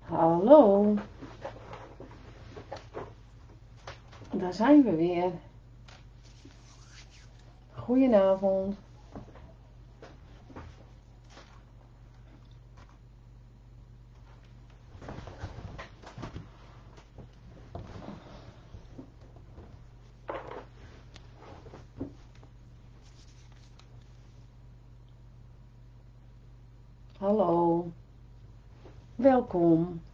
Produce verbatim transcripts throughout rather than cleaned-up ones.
Hallo, daar zijn we weer. Goedenavond. Hallo, welkom.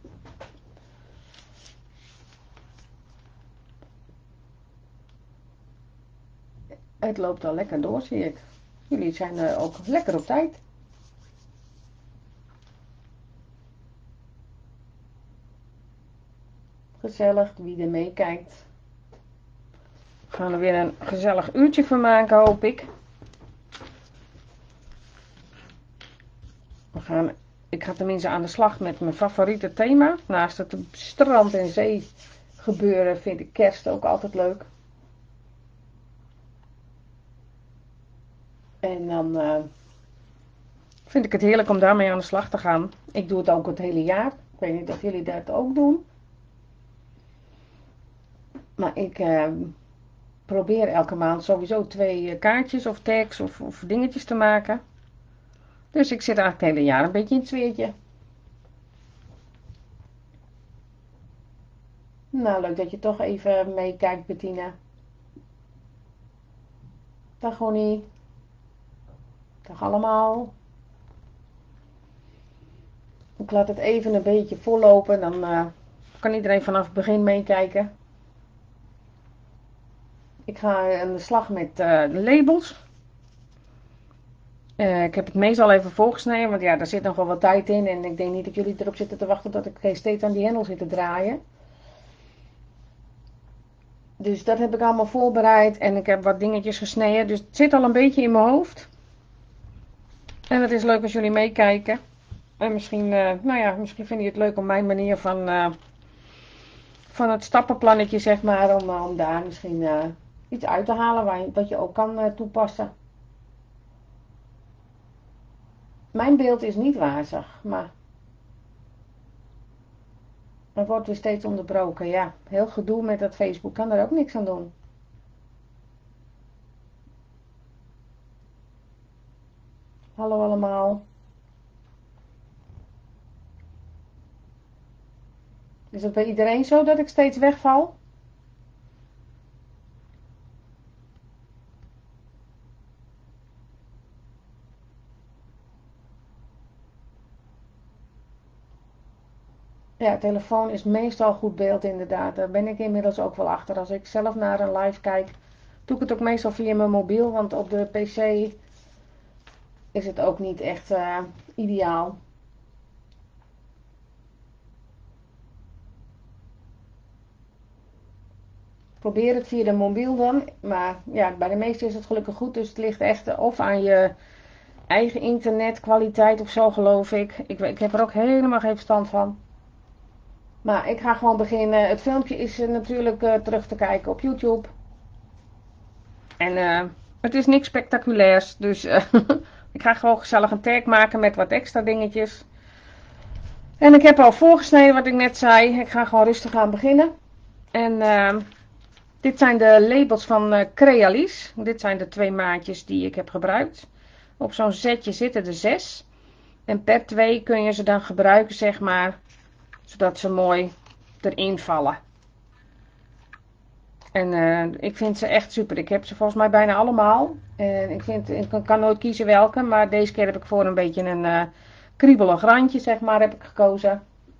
Het loopt al lekker door, zie ik. Jullie zijn er ook lekker op tijd. Gezellig, wie er meekijkt. We gaan er weer een gezellig uurtje van maken, hoop ik. We gaan, ik ga tenminste aan de slag met mijn favoriete thema. Naast het strand- en zee gebeuren vind ik kerst ook altijd leuk. En dan uh, vind ik het heerlijk om daarmee aan de slag te gaan. Ik doe het ook het hele jaar. Ik weet niet of jullie dat ook doen. Maar ik uh, probeer elke maand sowieso twee kaartjes of tags of, of dingetjes te maken. Dus ik zit eigenlijk het hele jaar een beetje in het sfeertje. Nou, leuk dat je toch even meekijkt, Bettina. Dag Gonnie. Dag allemaal. Ik laat het even een beetje vollopen. Dan uh, kan iedereen vanaf het begin meekijken. Ik ga aan de slag met uh, de labels. Uh, ik heb het meestal even voorgesneden, want ja, daar zit nog wel wat tijd in. En ik denk niet dat jullie erop zitten te wachten dat ik steeds aan die hendel zit te draaien. Dus dat heb ik allemaal voorbereid en ik heb wat dingetjes gesneden. Dus het zit al een beetje in mijn hoofd. En het is leuk als jullie meekijken. En misschien, uh, nou ja, misschien vind je het leuk om mijn manier van, uh, van het stappenplannetje, zeg maar, om, uh, om daar misschien uh, iets uit te halen waar je, wat je ook kan uh, toepassen. Mijn beeld is niet wazig, maar het wordt weer steeds onderbroken. Ja, heel gedoe met dat Facebook, kan er ook niks aan doen. Hallo allemaal. Is het bij iedereen zo dat ik steeds wegval? Ja, telefoon is meestal goed beeld inderdaad. Daar ben ik inmiddels ook wel achter. Als ik zelf naar een live kijk, doe ik het ook meestal via mijn mobiel. Want op de pc is het ook niet echt uh, ideaal. Probeer het via de mobiel dan. Maar ja, bij de meesten is het gelukkig goed. Dus het ligt echt of aan je eigen internetkwaliteit of zo, geloof ik. Ik, ik heb er ook helemaal geen verstand van. Maar ik ga gewoon beginnen. Het filmpje is uh, natuurlijk uh, terug te kijken op YouTube. En uh, het is niks spectaculairs. Dus uh, ik ga gewoon gezellig een tag maken met wat extra dingetjes. En ik heb al voorgesneden wat ik net zei. Ik ga gewoon rustig aan beginnen. En uh, dit zijn de labels van uh, Crealis. Dit zijn de twee maatjes die ik heb gebruikt. Op zo'n setje zitten er zes. En per twee kun je ze dan gebruiken, zeg maar. Zodat ze mooi erin vallen. En uh, ik vind ze echt super. Ik heb ze volgens mij bijna allemaal. En ik, vind, ik kan nooit kiezen welke. Maar deze keer heb ik voor een beetje een uh, kriebelig randje, zeg maar, heb ik gekozen.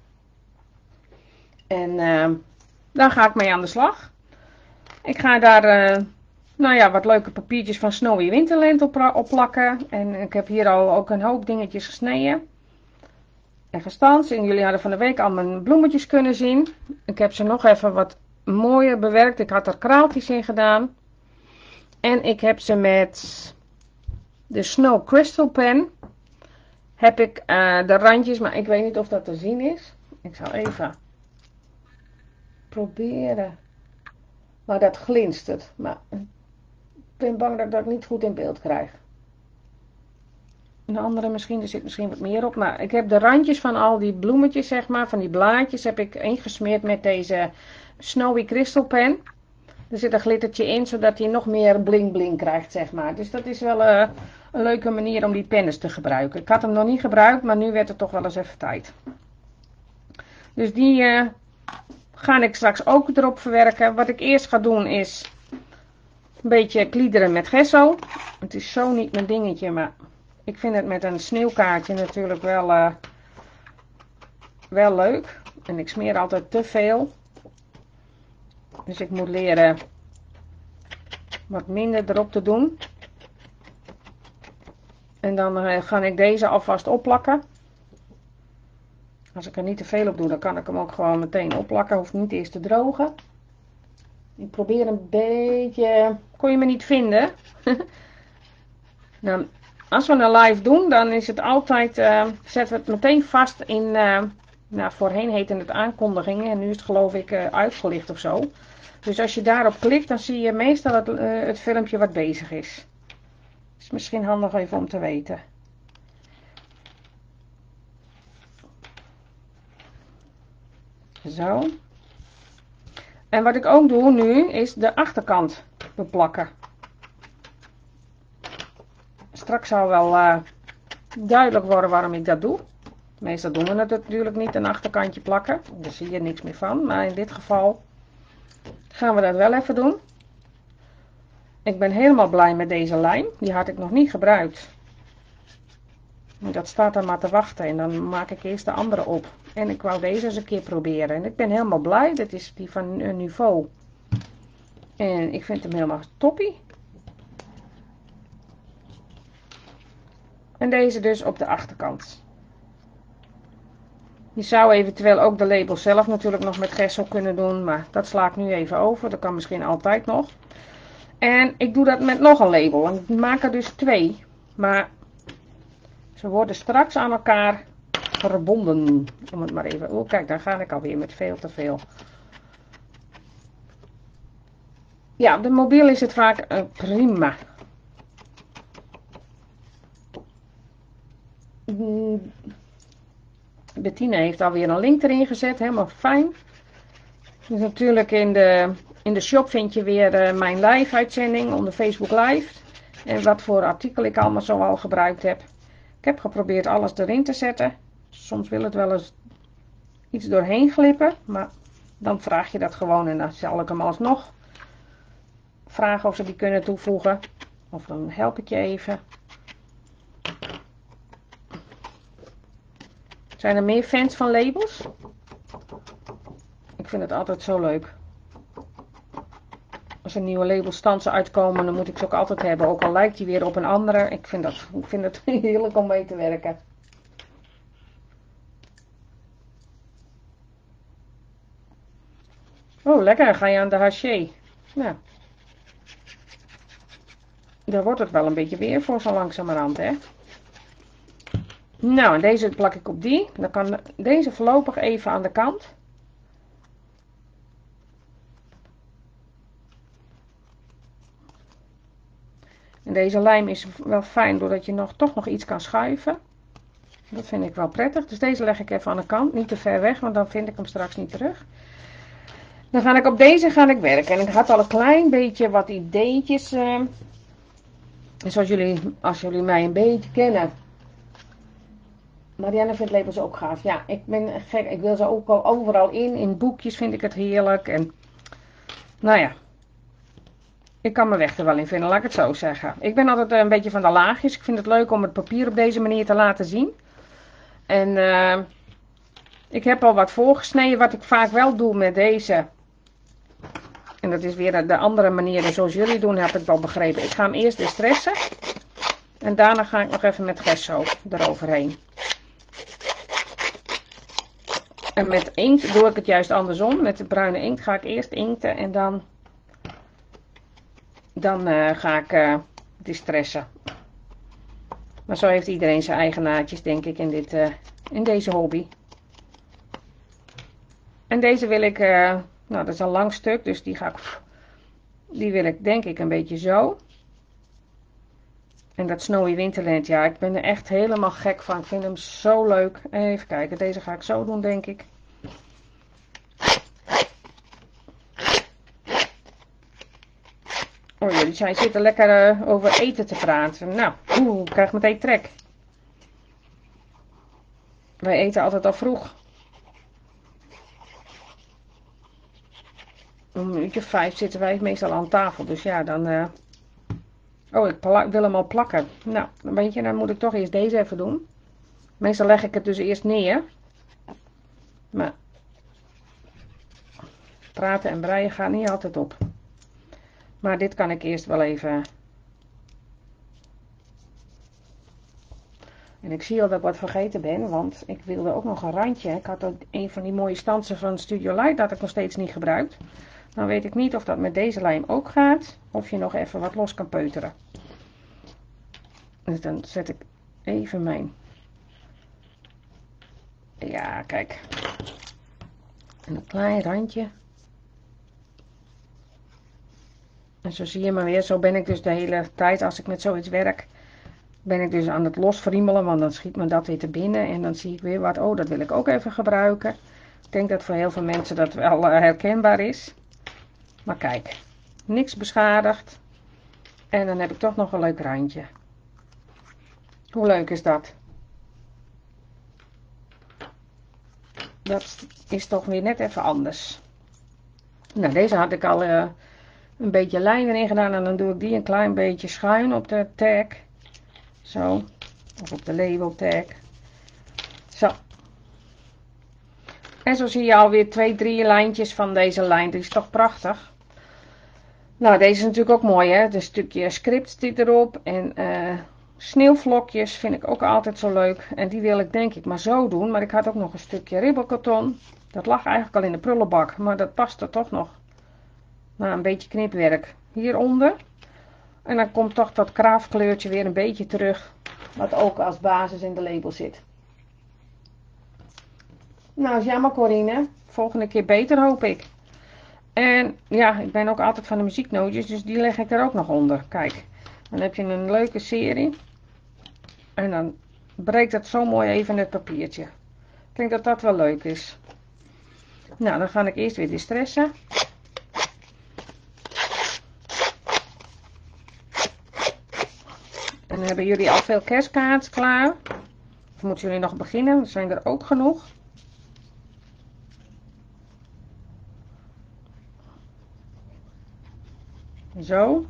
En uh, daar ga ik mee aan de slag. Ik ga daar uh, nou ja, wat leuke papiertjes van Snowy Winterland op, op plakken. En ik heb hier al ook een hoop dingetjes gesneden. En gestanst. En jullie hadden van de week al mijn bloemetjes kunnen zien. Ik heb ze nog even wat mooier bewerkt. Ik had er kraaltjes in gedaan. En ik heb ze met de Snow Crystal Pen. Heb ik uh, de randjes, maar ik weet niet of dat te zien is. Ik zal even proberen. Maar dat glinstert. Maar ik ben bang dat ik dat niet goed in beeld krijg. Een andere misschien, er zit misschien wat meer op. Maar ik heb de randjes van al die bloemetjes, zeg maar, van die blaadjes, heb ik ingesmeerd met deze Snowy Crystal pen. Er zit een glittertje in, zodat hij nog meer bling bling krijgt, zeg maar. Dus dat is wel uh, een leuke manier om die pennen te gebruiken. Ik had hem nog niet gebruikt, maar nu werd het toch wel eens even tijd. Dus die uh, ga ik straks ook erop verwerken. Wat ik eerst ga doen is een beetje kliederen met gesso. Het is zo niet mijn dingetje, maar ik vind het met een sneeuwkaartje natuurlijk wel, uh, wel leuk. En ik smeer altijd te veel. Dus ik moet leren wat minder erop te doen. En dan uh, ga ik deze alvast opplakken. Als ik er niet te veel op doe, dan kan ik hem ook gewoon meteen opplakken. Hoeft niet eerst te drogen. Ik probeer een beetje... Kon je me niet vinden? Nou, als we een live doen, dan is het altijd... Uh, zetten we het meteen vast in... Uh, nou, voorheen heette het aankondigingen. En nu is het geloof ik uh, uitgelicht of zo. Dus als je daarop klikt, dan zie je meestal het, uh, het filmpje wat bezig is. Is misschien handig even om te weten. Zo. En wat ik ook doe nu, is de achterkant beplakken. Straks zal wel uh, duidelijk worden waarom ik dat doe. Meestal doen we het natuurlijk niet, een achterkantje plakken. Daar zie je niks meer van. Maar in dit geval gaan we dat wel even doen. Ik ben helemaal blij met deze lijm. Die had ik nog niet gebruikt. Dat staat er maar te wachten. En dan maak ik eerst de andere op. En ik wou deze eens een keer proberen. En ik ben helemaal blij. Dit is die van uh, Nuvo. En ik vind hem helemaal toppie. En deze dus op de achterkant. Je zou eventueel ook de label zelf natuurlijk nog met gesso kunnen doen. Maar dat sla ik nu even over. Dat kan misschien altijd nog. En ik doe dat met nog een label. En ik maak er dus twee. Maar ze worden straks aan elkaar verbonden. Om het maar even... Oh kijk, daar ga ik alweer met veel te veel. Ja, op de mobiel is het vaak uh, prima. Bettine heeft alweer een link erin gezet. Helemaal fijn. Dus natuurlijk in de, in de shop vind je weer uh, mijn live uitzending onder Facebook Live. En wat voor artikel ik allemaal zo al gebruikt heb. Ik heb geprobeerd alles erin te zetten. Soms wil het wel eens iets doorheen glippen. Maar dan vraag je dat gewoon en dan zal ik hem alsnog vragen of ze die kunnen toevoegen. Of dan help ik je even. Zijn er meer fans van labels? Ik vind het altijd zo leuk. Als er nieuwe labelstansen uitkomen, dan moet ik ze ook altijd hebben. Ook al lijkt die weer op een andere. Ik vind, dat, ik vind het heerlijk om mee te werken. Oh, lekker. Dan ga je aan de haché. Nou. Daar wordt het wel een beetje weer voor zo langzamerhand, hè. Nou, en deze plak ik op die. Dan kan deze voorlopig even aan de kant. En deze lijm is wel fijn doordat je nog, toch nog iets kan schuiven. Dat vind ik wel prettig. Dus deze leg ik even aan de kant. Niet te ver weg, want dan vind ik hem straks niet terug. Dan ga ik op deze ga ik werken. En ik had al een klein beetje wat ideetjes. Uh, zoals jullie, als jullie mij een beetje kennen. Marianne vindt labels ook gaaf. Ja, ik ben gek. Ik wil ze ook al overal in. In boekjes vind ik het heerlijk. En nou ja. Ik kan mijn weg er wel in vinden, laat ik het zo zeggen. Ik ben altijd een beetje van de laagjes. Ik vind het leuk om het papier op deze manier te laten zien. En uh, ik heb al wat voorgesneden. Wat ik vaak wel doe met deze. En dat is weer de andere manier zoals jullie doen, heb ik wel begrepen. Ik ga hem eerst distressen. En daarna ga ik nog even met gesso eroverheen. En met inkt doe ik het juist andersom. Met de bruine inkt ga ik eerst inkten en dan... Dan uh, ga ik uh, distressen. Maar zo heeft iedereen zijn eigen naadjes, denk ik, in, dit, uh, in deze hobby. En deze wil ik, uh, nou dat is een lang stuk, dus die ga ik, die wil ik denk ik een beetje zo. En dat Snowy Winterland, ja, ik ben er echt helemaal gek van. Ik vind hem zo leuk. Even kijken, deze ga ik zo doen, denk ik. Oh, jullie zijn zitten lekker uh, over eten te praten. Nou, oeh, ik krijg meteen trek. Wij eten altijd al vroeg. Om een uurtje vijf zitten wij meestal aan tafel. Dus ja, dan... Uh... Oh, ik wil hem al plakken. Nou, dan weet je, dan moet ik toch eerst deze even doen. Meestal leg ik het dus eerst neer. Maar... praten en breien gaat niet altijd op. Maar dit kan ik eerst wel even... En ik zie al dat ik wat vergeten ben, want ik wilde ook nog een randje. Ik had ook een van die mooie stansen van Studio Light dat ik nog steeds niet gebruikt. Dan weet ik niet of dat met deze lijm ook gaat, of je nog even wat los kan peuteren. Dus dan zet ik even mijn... Ja, kijk. En een klein randje. En zo zie je maar weer, zo ben ik dus de hele tijd als ik met zoiets werk... ben ik dus aan het losfriemelen, want dan schiet me dat weer te binnen. En dan zie ik weer wat, oh, dat wil ik ook even gebruiken. Ik denk dat voor heel veel mensen dat wel uh, herkenbaar is. Maar kijk, niks beschadigd. En dan heb ik toch nog een leuk randje. Hoe leuk is dat? Dat is toch weer net even anders. Nou, deze had ik al uh, een beetje lijm erin gedaan. En dan doe ik die een klein beetje schuin op de tag. Zo. Of op de label tag. Zo. En zo zie je alweer twee, drie lijntjes van deze lijn. Die is toch prachtig. Nou, deze is natuurlijk ook mooi, hè. Een stukje script zit erop. En uh, sneeuwvlokjes vind ik ook altijd zo leuk. En die wil ik denk ik maar zo doen. Maar ik had ook nog een stukje ribbelkarton. Dat lag eigenlijk al in de prullenbak. Maar dat past er toch nog. Nou, een beetje knipwerk hieronder. En dan komt toch dat kraafkleurtje weer een beetje terug. Wat ook als basis in de label zit. Nou, is jammer Corine. Volgende keer beter hoop ik. En ja, ik ben ook altijd van de muzieknootjes. Dus die leg ik er ook nog onder. Kijk, dan heb je een leuke serie. En dan breekt het zo mooi even het papiertje. Ik denk dat dat wel leuk is. Nou, dan ga ik eerst weer distressen. En dan hebben jullie al veel kerstkaarten klaar. Of moeten jullie nog beginnen? Er zijn er ook genoeg. Zo.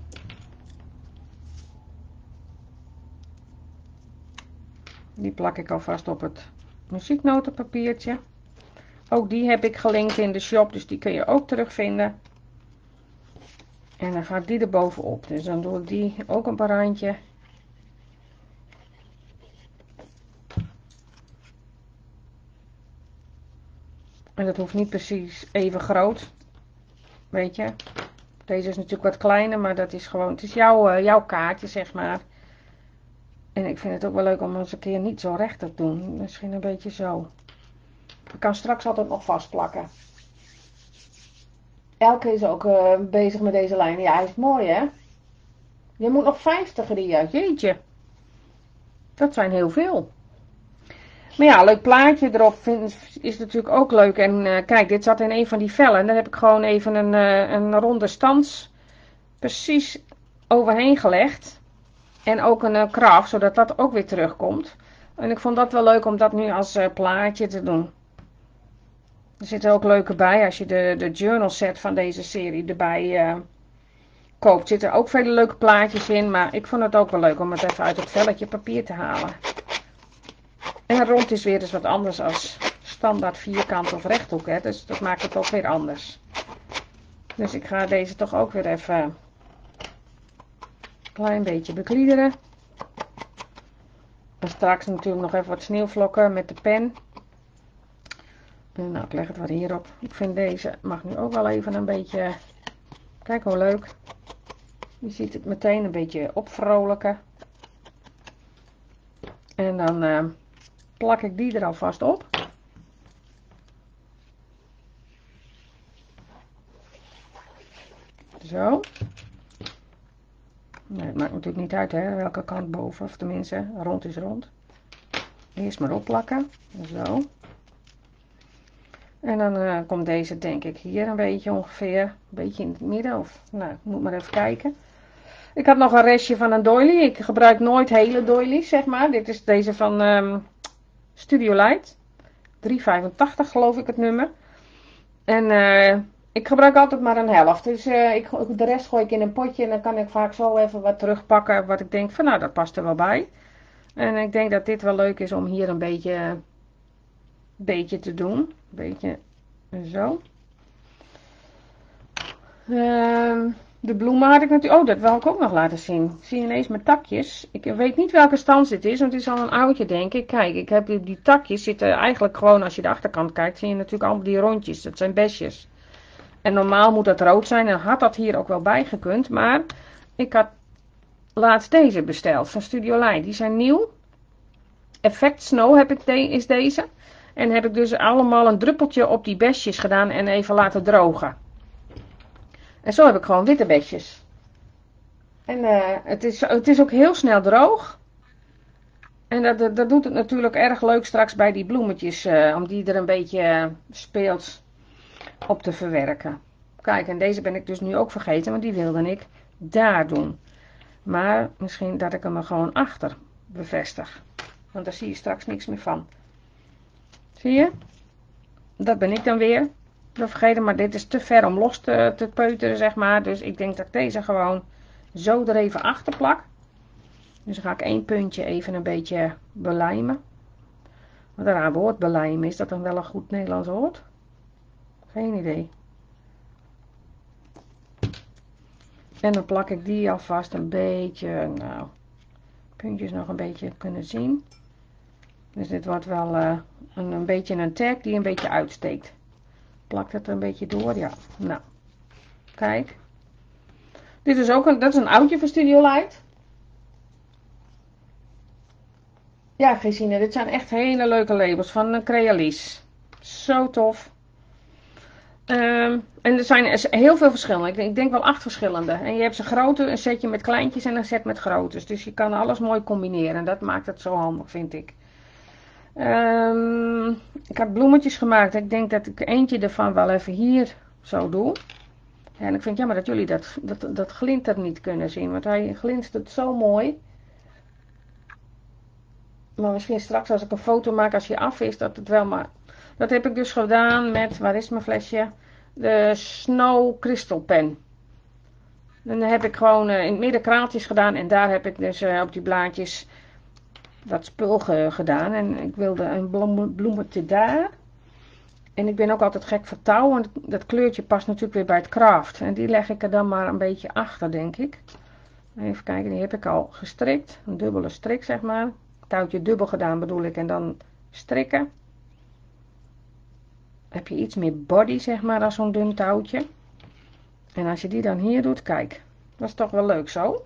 Die plak ik alvast op het muzieknotenpapiertje. Ook die heb ik gelinkt in de shop, dus die kun je ook terugvinden. En dan gaat die er bovenop. Dus dan doe ik die ook een paar randje. En dat hoeft niet precies even groot. Weet je. Deze is natuurlijk wat kleiner, maar dat is gewoon, het is jouw, uh, jouw kaartje, zeg maar. En ik vind het ook wel leuk om eens een keer niet zo recht te doen. Misschien een beetje zo. Ik kan straks altijd nog vastplakken. Elke is ook uh, bezig met deze lijn. Ja, hij is mooi, hè? Je moet nog vijftig Ria. Jeetje. Dat zijn heel veel. Maar ja, leuk plaatje erop vind, is natuurlijk ook leuk. En uh, kijk, dit zat in een van die vellen. En daar heb ik gewoon even een, uh, een ronde stans precies overheen gelegd. En ook een uh, kraaf, zodat dat ook weer terugkomt. En ik vond dat wel leuk om dat nu als uh, plaatje te doen. Er zitten ook leuke bij. Als je de, de journal set van deze serie erbij uh, koopt, zitten er ook vele leuke plaatjes in. Maar ik vond het ook wel leuk om het even uit het velletje papier te halen. En rond is weer eens wat anders als standaard vierkant of rechthoek. Hè? Dus dat maakt het ook weer anders. Dus ik ga deze toch ook weer even een klein beetje bekliederen. En straks natuurlijk nog even wat sneeuwvlokken met de pen. En nou, ik leg het wat hierop. Ik vind deze mag nu ook wel even een beetje... Kijk hoe leuk. Je ziet het meteen een beetje opvrolijken. En dan uh, plak ik die er alvast op. Zo. Nee, het maakt natuurlijk niet uit, hè, welke kant boven, of tenminste, rond is rond. Eerst maar opplakken, zo. En dan uh, komt deze denk ik hier een beetje ongeveer, een beetje in het midden, of nou, ik moet maar even kijken. Ik had nog een restje van een doily, ik gebruik nooit hele doilies, zeg maar. Dit is deze van um, Studio Light, drie vijfentachtig geloof ik het nummer. En uh, ik gebruik altijd maar een helft, dus uh, ik, de rest gooi ik in een potje en dan kan ik vaak zo even wat terugpakken wat ik denk van nou dat past er wel bij. En ik denk dat dit wel leuk is om hier een beetje, beetje te doen, een beetje zo. Uh, de bloemen had ik natuurlijk, oh dat wil ik ook nog laten zien. Zie je ineens mijn takjes. Ik weet niet welke stand dit is, want het is al een oudje denk ik. Kijk, ik heb die, die takjes zitten eigenlijk gewoon, als je de achterkant kijkt, zie je natuurlijk allemaal die rondjes. Dat zijn besjes. En normaal moet dat rood zijn en had dat hier ook wel bij gekund. Maar ik had laatst deze besteld van Studio Light. Die zijn nieuw. Effect Snow heb ik de, is deze. En heb ik dus allemaal een druppeltje op die besjes gedaan en even laten drogen. En zo heb ik gewoon witte besjes. En uh, het, is, het is ook heel snel droog. En dat, dat doet het natuurlijk erg leuk straks bij die bloemetjes. Uh, om die er een beetje uh, speels op te verwerken. Kijk, en deze ben ik dus nu ook vergeten. Want die wilde ik daar doen. Maar misschien dat ik hem er gewoon achter bevestig. Want daar zie je straks niks meer van. Zie je? Dat ben ik dan weer. Dat vergeten, maar dit is te ver om los te, te peuteren, zeg maar. Dus ik denk dat ik deze gewoon zo er even achter plak. Dus dan ga ik één puntje even een beetje belijmen. Wat een raar woord, belijmen. Is dat dan wel een goed Nederlands woord? Geen idee. En dan plak ik die alvast een beetje, nou, puntjes nog een beetje kunnen zien. Dus dit wordt wel uh, een, een beetje een tag die een beetje uitsteekt. Plakt het er een beetje door, ja. Nou, kijk. Dit is ook een, dat is een oudje van Studio Light. Ja, Gesine, dit zijn echt hele leuke labels van Crealis. Zo tof. Um, en er zijn heel veel verschillende. Ik denk, ik denk wel acht verschillende. En je hebt ze grote, een setje met kleintjes en een set met grotes. Dus je kan alles mooi combineren. Dat maakt het zo handig, vind ik. Um, ik heb bloemetjes gemaakt. Ik denk dat ik eentje ervan wel even hier zo doe. Ja, en ik vind het jammer dat jullie dat, dat, dat glinter niet kunnen zien. Want hij glinstert zo mooi. Maar misschien straks als ik een foto maak als hij af is, dat het wel maar... Dat heb ik dus gedaan met, waar is mijn flesje? De Snow Crystal Pen. Dan heb ik gewoon uh, in het midden kraaltjes gedaan. En daar heb ik dus uh, op die blaadjes wat spul ge gedaan. En ik wilde een bloem bloemetje daar. En ik ben ook altijd gek voor touw. Want dat kleurtje past natuurlijk weer bij het craft. En die leg ik er dan maar een beetje achter, denk ik. Even kijken, die heb ik al gestrikt. Een dubbele strik, zeg maar. Touwtje dubbel gedaan bedoel ik. En dan strikken. Heb je iets meer body, zeg maar, als zo'n dun touwtje. En als je die dan hier doet, kijk. Dat is toch wel leuk zo.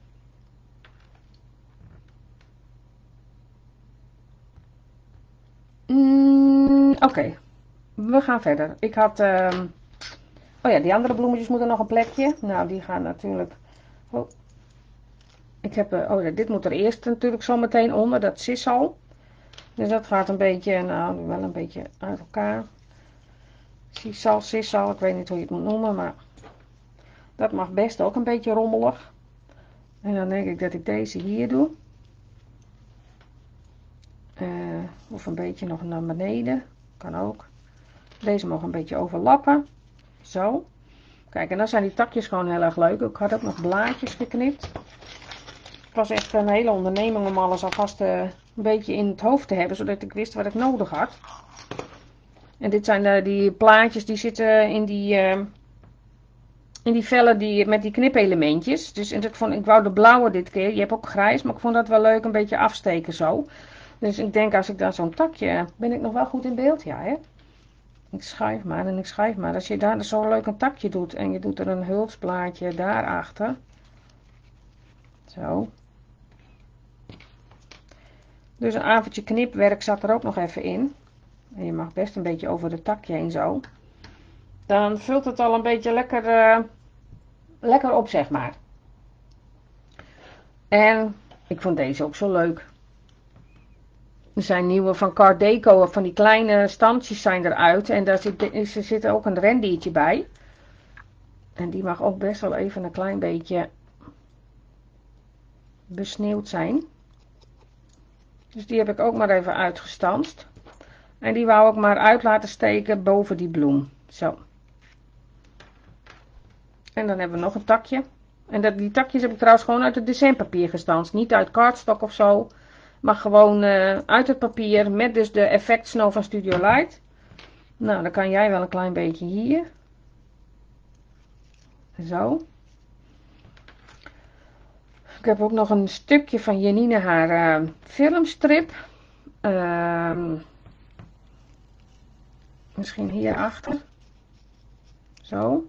Mm, Oké. Okay. We gaan verder. Ik had... Uh... Oh ja, die andere bloemetjes moeten nog een plekje. Nou, die gaan natuurlijk... Oh. Ik heb... Uh... Oh ja, dit moet er eerst natuurlijk zo meteen onder. Dat sisal. Dus dat gaat een beetje... Nou, wel een beetje uit elkaar. Sisal, sisal. Ik weet niet hoe je het moet noemen, maar... Dat mag best ook een beetje rommelig. En dan denk ik dat ik deze hier doe. Uh, of een beetje nog naar beneden. Kan ook. Deze mag een beetje overlappen. Zo. Kijk, en dan zijn die takjes gewoon heel erg leuk. Ik had ook nog blaadjes geknipt. Het was echt een hele onderneming om alles alvast uh, een beetje in het hoofd te hebben. Zodat ik wist wat ik nodig had. En dit zijn uh, die plaatjes die zitten in die... Uh, In die vellen die, met die knipelementjes. Dus ik, vond, ik wou de blauwe dit keer. Je hebt ook grijs. Maar ik vond dat wel leuk. Een beetje afsteken zo. Dus ik denk als ik dan zo'n takje... Ben ik nog wel goed in beeld? Ja, hè? Ik schuif maar en ik schuif maar. Als je daar zo leuk een takje doet. En je doet er een hulpsblaadje daarachter. Zo. Dus een avondje knipwerk zat er ook nog even in. En je mag best een beetje over de takje heen zo. Dan vult het al een beetje lekker... Uh, lekker op, zeg maar. En ik vond deze ook zo leuk. Er zijn nieuwe van Car Deco, van die kleine standjes zijn eruit. En daar zit, er zit ook een rendiertje bij. En die mag ook best wel even een klein beetje besneeuwd zijn. Dus die heb ik ook maar even uitgestanst. En die wou ik maar uit laten steken boven die bloem. Zo. En dan hebben we nog een takje. En dat, die takjes heb ik trouwens gewoon uit het designpapier gestanst. Niet uit cardstock of zo. Maar gewoon uh, uit het papier. Met dus de Effect Snow van Studio Light. Nou, dan kan jij wel een klein beetje hier. Zo. Ik heb ook nog een stukje van Janine haar uh, filmstrip. Uh, misschien hierachter. Zo.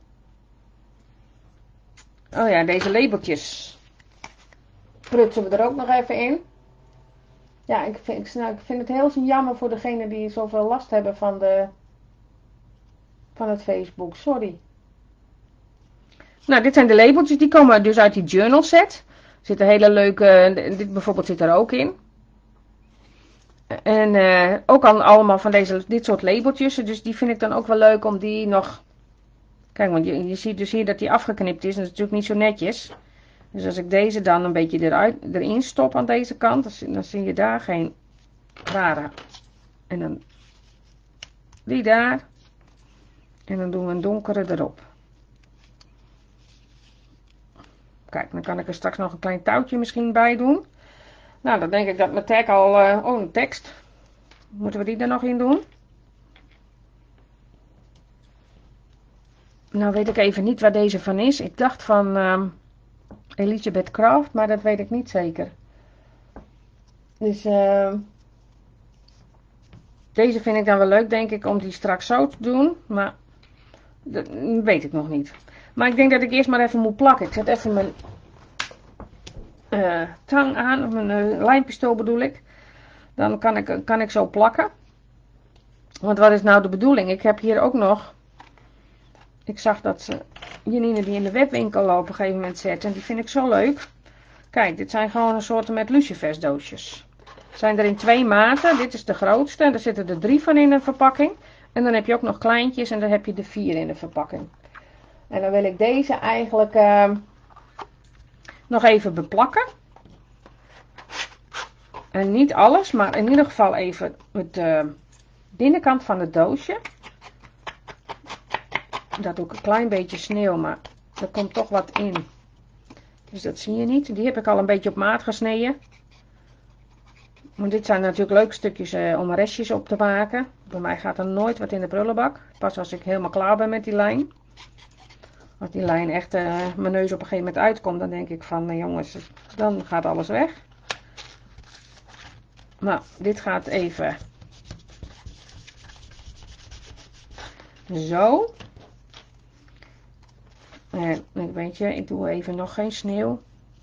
Oh ja, deze labeltjes. Prutsen we er ook nog even in. Ja, ik vind, ik, nou, ik vind het heel jammer voor degenen die zoveel last hebben van, de, van het Facebook. Sorry. Nou, dit zijn de labeltjes. Die komen dus uit die journal set. Er zit een hele leuke, dit bijvoorbeeld zit er ook in. En uh, ook al allemaal van deze, dit soort labeltjes. Dus die vind ik dan ook wel leuk om die nog... Kijk, want je, je ziet dus hier dat die afgeknipt is. En dat is natuurlijk niet zo netjes. Dus als ik deze dan een beetje eruit, erin stop aan deze kant. Dan, dan zie je daar geen rare. En dan die daar. En dan doen we een donkere erop. Kijk, dan kan ik er straks nog een klein touwtje misschien bij doen. Nou, dan denk ik dat mijn tag al... Uh, oh, een tekst. Moeten we die er nog in doen? Nou weet ik even niet waar deze van is. Ik dacht van uh, Elizabeth Craft, maar dat weet ik niet zeker. Dus uh, deze vind ik dan wel leuk, denk ik, om die straks zo te doen. Maar dat weet ik nog niet. Maar ik denk dat ik eerst maar even moet plakken. Ik zet even mijn uh, tang aan, of mijn uh, lijmpistool bedoel ik. Dan kan ik, kan ik zo plakken. Want wat is nou de bedoeling? Ik heb hier ook nog... Ik zag dat ze Janine die in de webwinkel op een gegeven moment zet. En die vind ik zo leuk. Kijk, dit zijn gewoon een soort met lucifers doosjes. Zijn er in twee maten. Dit is de grootste. En daar zitten er drie van in een verpakking. En dan heb je ook nog kleintjes. En dan heb je er vier in de verpakking. En dan wil ik deze eigenlijk uh, nog even beplakken. En niet alles. Maar in ieder geval even de uh, binnenkant van het doosje. Dat doe ik een klein beetje sneeuw, maar er komt toch wat in. Dus dat zie je niet. Die heb ik al een beetje op maat gesneden. Want dit zijn natuurlijk leuke stukjes uh, om restjes op te maken. Bij mij gaat er nooit wat in de prullenbak. Pas als ik helemaal klaar ben met die lijn. Als die lijn echt uh, mijn neus op een gegeven moment uitkomt, dan denk ik van, uh, jongens, dan gaat alles weg. Nou, dit gaat even zo. En weet je, ik doe even nog geen sneeuw.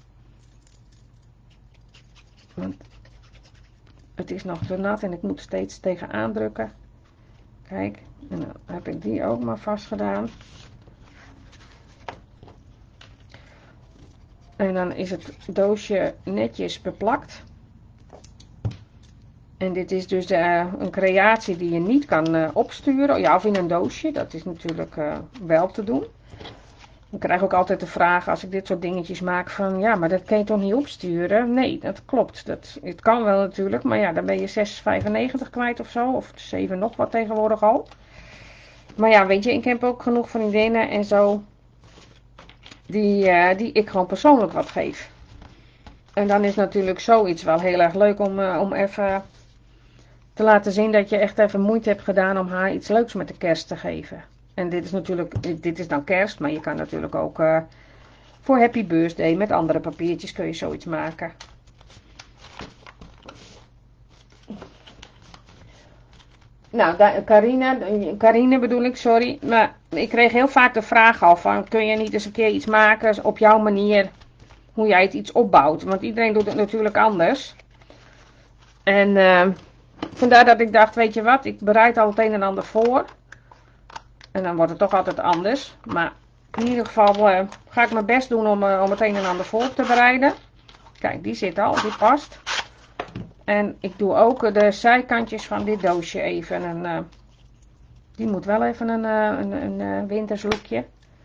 Want het is nog te nat en ik moet steeds tegenaan drukken. Kijk, en dan heb ik die ook maar vast gedaan. En dan is het doosje netjes beplakt. En dit is dus uh, een creatie die je niet kan uh, opsturen. Ja, of in een doosje. Dat is natuurlijk uh, wel te doen. Ik krijg ook altijd de vraag als ik dit soort dingetjes maak van ja, maar dat kan je toch niet opsturen? Nee, dat klopt. Dat, het kan wel natuurlijk, maar ja, dan ben je zes vijfennegentig kwijt of zo. Of zeven nog wat tegenwoordig al. Maar ja, weet je, ik heb ook genoeg vriendinnen en zo. Die, uh, die ik gewoon persoonlijk wat geef. En dan is natuurlijk zoiets wel heel erg leuk om, uh, om even te laten zien dat je echt even moeite hebt gedaan om haar iets leuks met de kerst te geven. En dit is natuurlijk, dit is dan kerst, maar je kan natuurlijk ook uh, voor Happy Birthday met andere papiertjes kun je zoiets maken. Nou, Carina, Carine bedoel ik, sorry. Maar ik kreeg heel vaak de vraag al van, kun je niet eens een keer iets maken op jouw manier, hoe jij het iets opbouwt. Want iedereen doet het natuurlijk anders. En uh, vandaar dat ik dacht, weet je wat, ik bereid al het een en ander voor. En dan wordt het toch altijd anders. Maar in ieder geval uh, ga ik mijn best doen om, uh, om het een en ander voor te bereiden. kijk, die zit al, die past. En ik doe ook de zijkantjes van dit doosje even een... Uh, die moet wel even een, uh, een, een uh, winterslookje.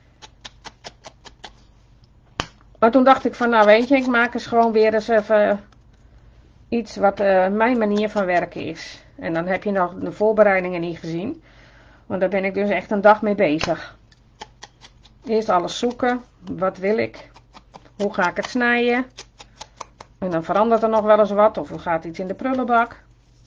Maar toen dacht ik van, nou weet je, ik maak eens gewoon weer eens even iets wat uh, mijn manier van werken is. En dan heb je nog de voorbereidingen niet gezien. Want daar ben ik dus echt een dag mee bezig. Eerst alles zoeken. Wat wil ik? Hoe ga ik het snijden? En dan verandert er nog wel eens wat. Of er gaat iets in de prullenbak.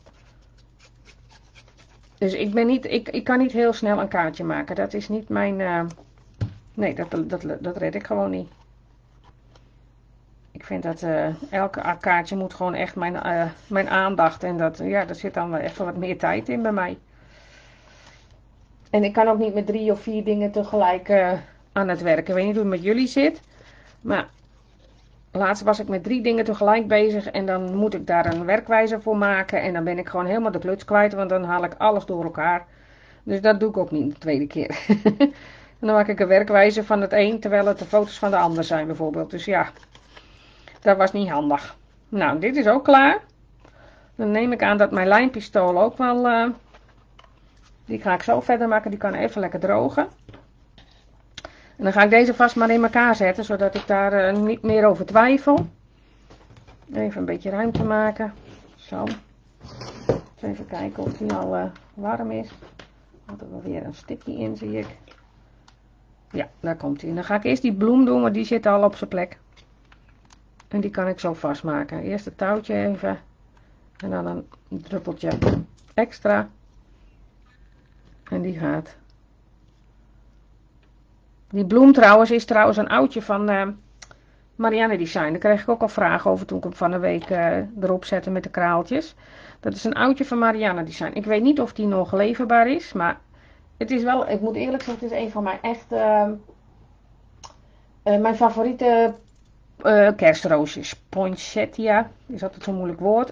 Dus ik, ben niet, ik, ik kan niet heel snel een kaartje maken. Dat is niet mijn... Uh, nee, dat, dat, dat red ik gewoon niet. Ik vind dat uh, elke kaartje moet gewoon echt mijn, uh, mijn aandacht. En dat, ja, daar zit dan wel even wat meer tijd in bij mij. En ik kan ook niet met drie of vier dingen tegelijk uh, aan het werken. Ik weet niet hoe het met jullie zit. Maar laatst was ik met drie dingen tegelijk bezig. En dan moet ik daar een werkwijze voor maken. En dan ben ik gewoon helemaal de kluts kwijt. Want dan haal ik alles door elkaar. Dus dat doe ik ook niet de tweede keer. En dan maak ik een werkwijze van het een. Terwijl het de foto's van de ander zijn bijvoorbeeld. Dus ja, dat was niet handig. Nou, dit is ook klaar. Dan neem ik aan dat mijn lijnpistool ook wel... Uh, die ga ik zo verder maken. Die kan even lekker drogen. En dan ga ik deze vast maar in elkaar zetten. Zodat ik daar uh, niet meer over twijfel. Even een beetje ruimte maken. Zo. Even kijken of die al uh, warm is. Er komt er wel weer een stikje in, zie ik. Ja, daar komt hij. Dan ga ik eerst die bloem doen, want die zit al op zijn plek. En die kan ik zo vastmaken. Eerst het touwtje even. En dan een druppeltje extra. En die gaat. Die bloem trouwens is trouwens een oudje van uh, Marianne Design. Daar kreeg ik ook al vragen over toen ik hem van een week uh, erop zette met de kraaltjes. Dat is een oudje van Marianne Design. Ik weet niet of die nog leverbaar is. Maar het is wel, ik moet eerlijk zeggen, het is een van mijn echt... Uh, uh, mijn favoriete uh, kerstroosjes. Poinsettia. Is altijd zo'n moeilijk woord.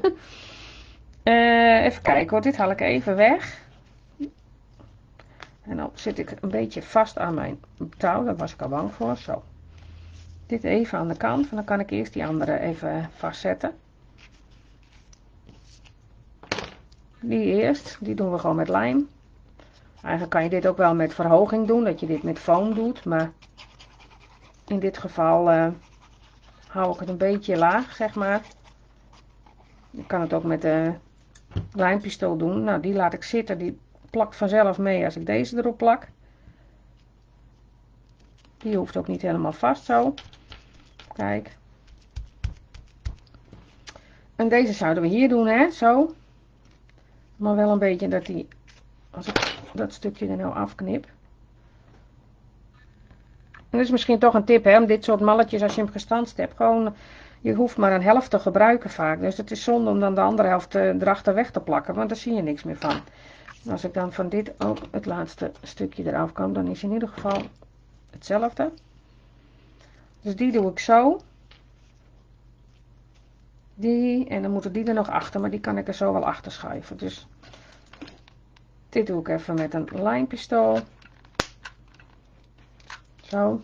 uh, even kijken hoor. Dit haal ik even weg. En dan zit ik een beetje vast aan mijn touw. Daar was ik al bang voor. Zo. Dit even aan de kant. En dan kan ik eerst die andere even vastzetten. Die eerst. Die doen we gewoon met lijm. Eigenlijk kan je dit ook wel met verhoging doen. Dat je dit met foam doet. Maar in dit geval uh, hou ik het een beetje laag, zeg maar. Je kan het ook met de lijmpistool doen. Nou, die laat ik zitten. Die plakt vanzelf mee als ik deze erop plak. Die hoeft ook niet helemaal vast zo. Kijk. En deze zouden we hier doen, hè, zo. Maar wel een beetje dat die, als ik dat stukje er nou afknip. En dat is misschien toch een tip, hè, om dit soort malletjes, als je hem gestanst hebt, gewoon, je hoeft maar een helft te gebruiken vaak. Dus het is zonde om dan de andere helft erachter weg te plakken, want daar zie je niks meer van. En als ik dan van dit ook het laatste stukje eraf kan, dan is in ieder geval hetzelfde. Dus die doe ik zo. Die, en dan moeten die er nog achter, maar die kan ik er zo wel achter schuiven. Dus dit doe ik even met een lijmpistool. Zo.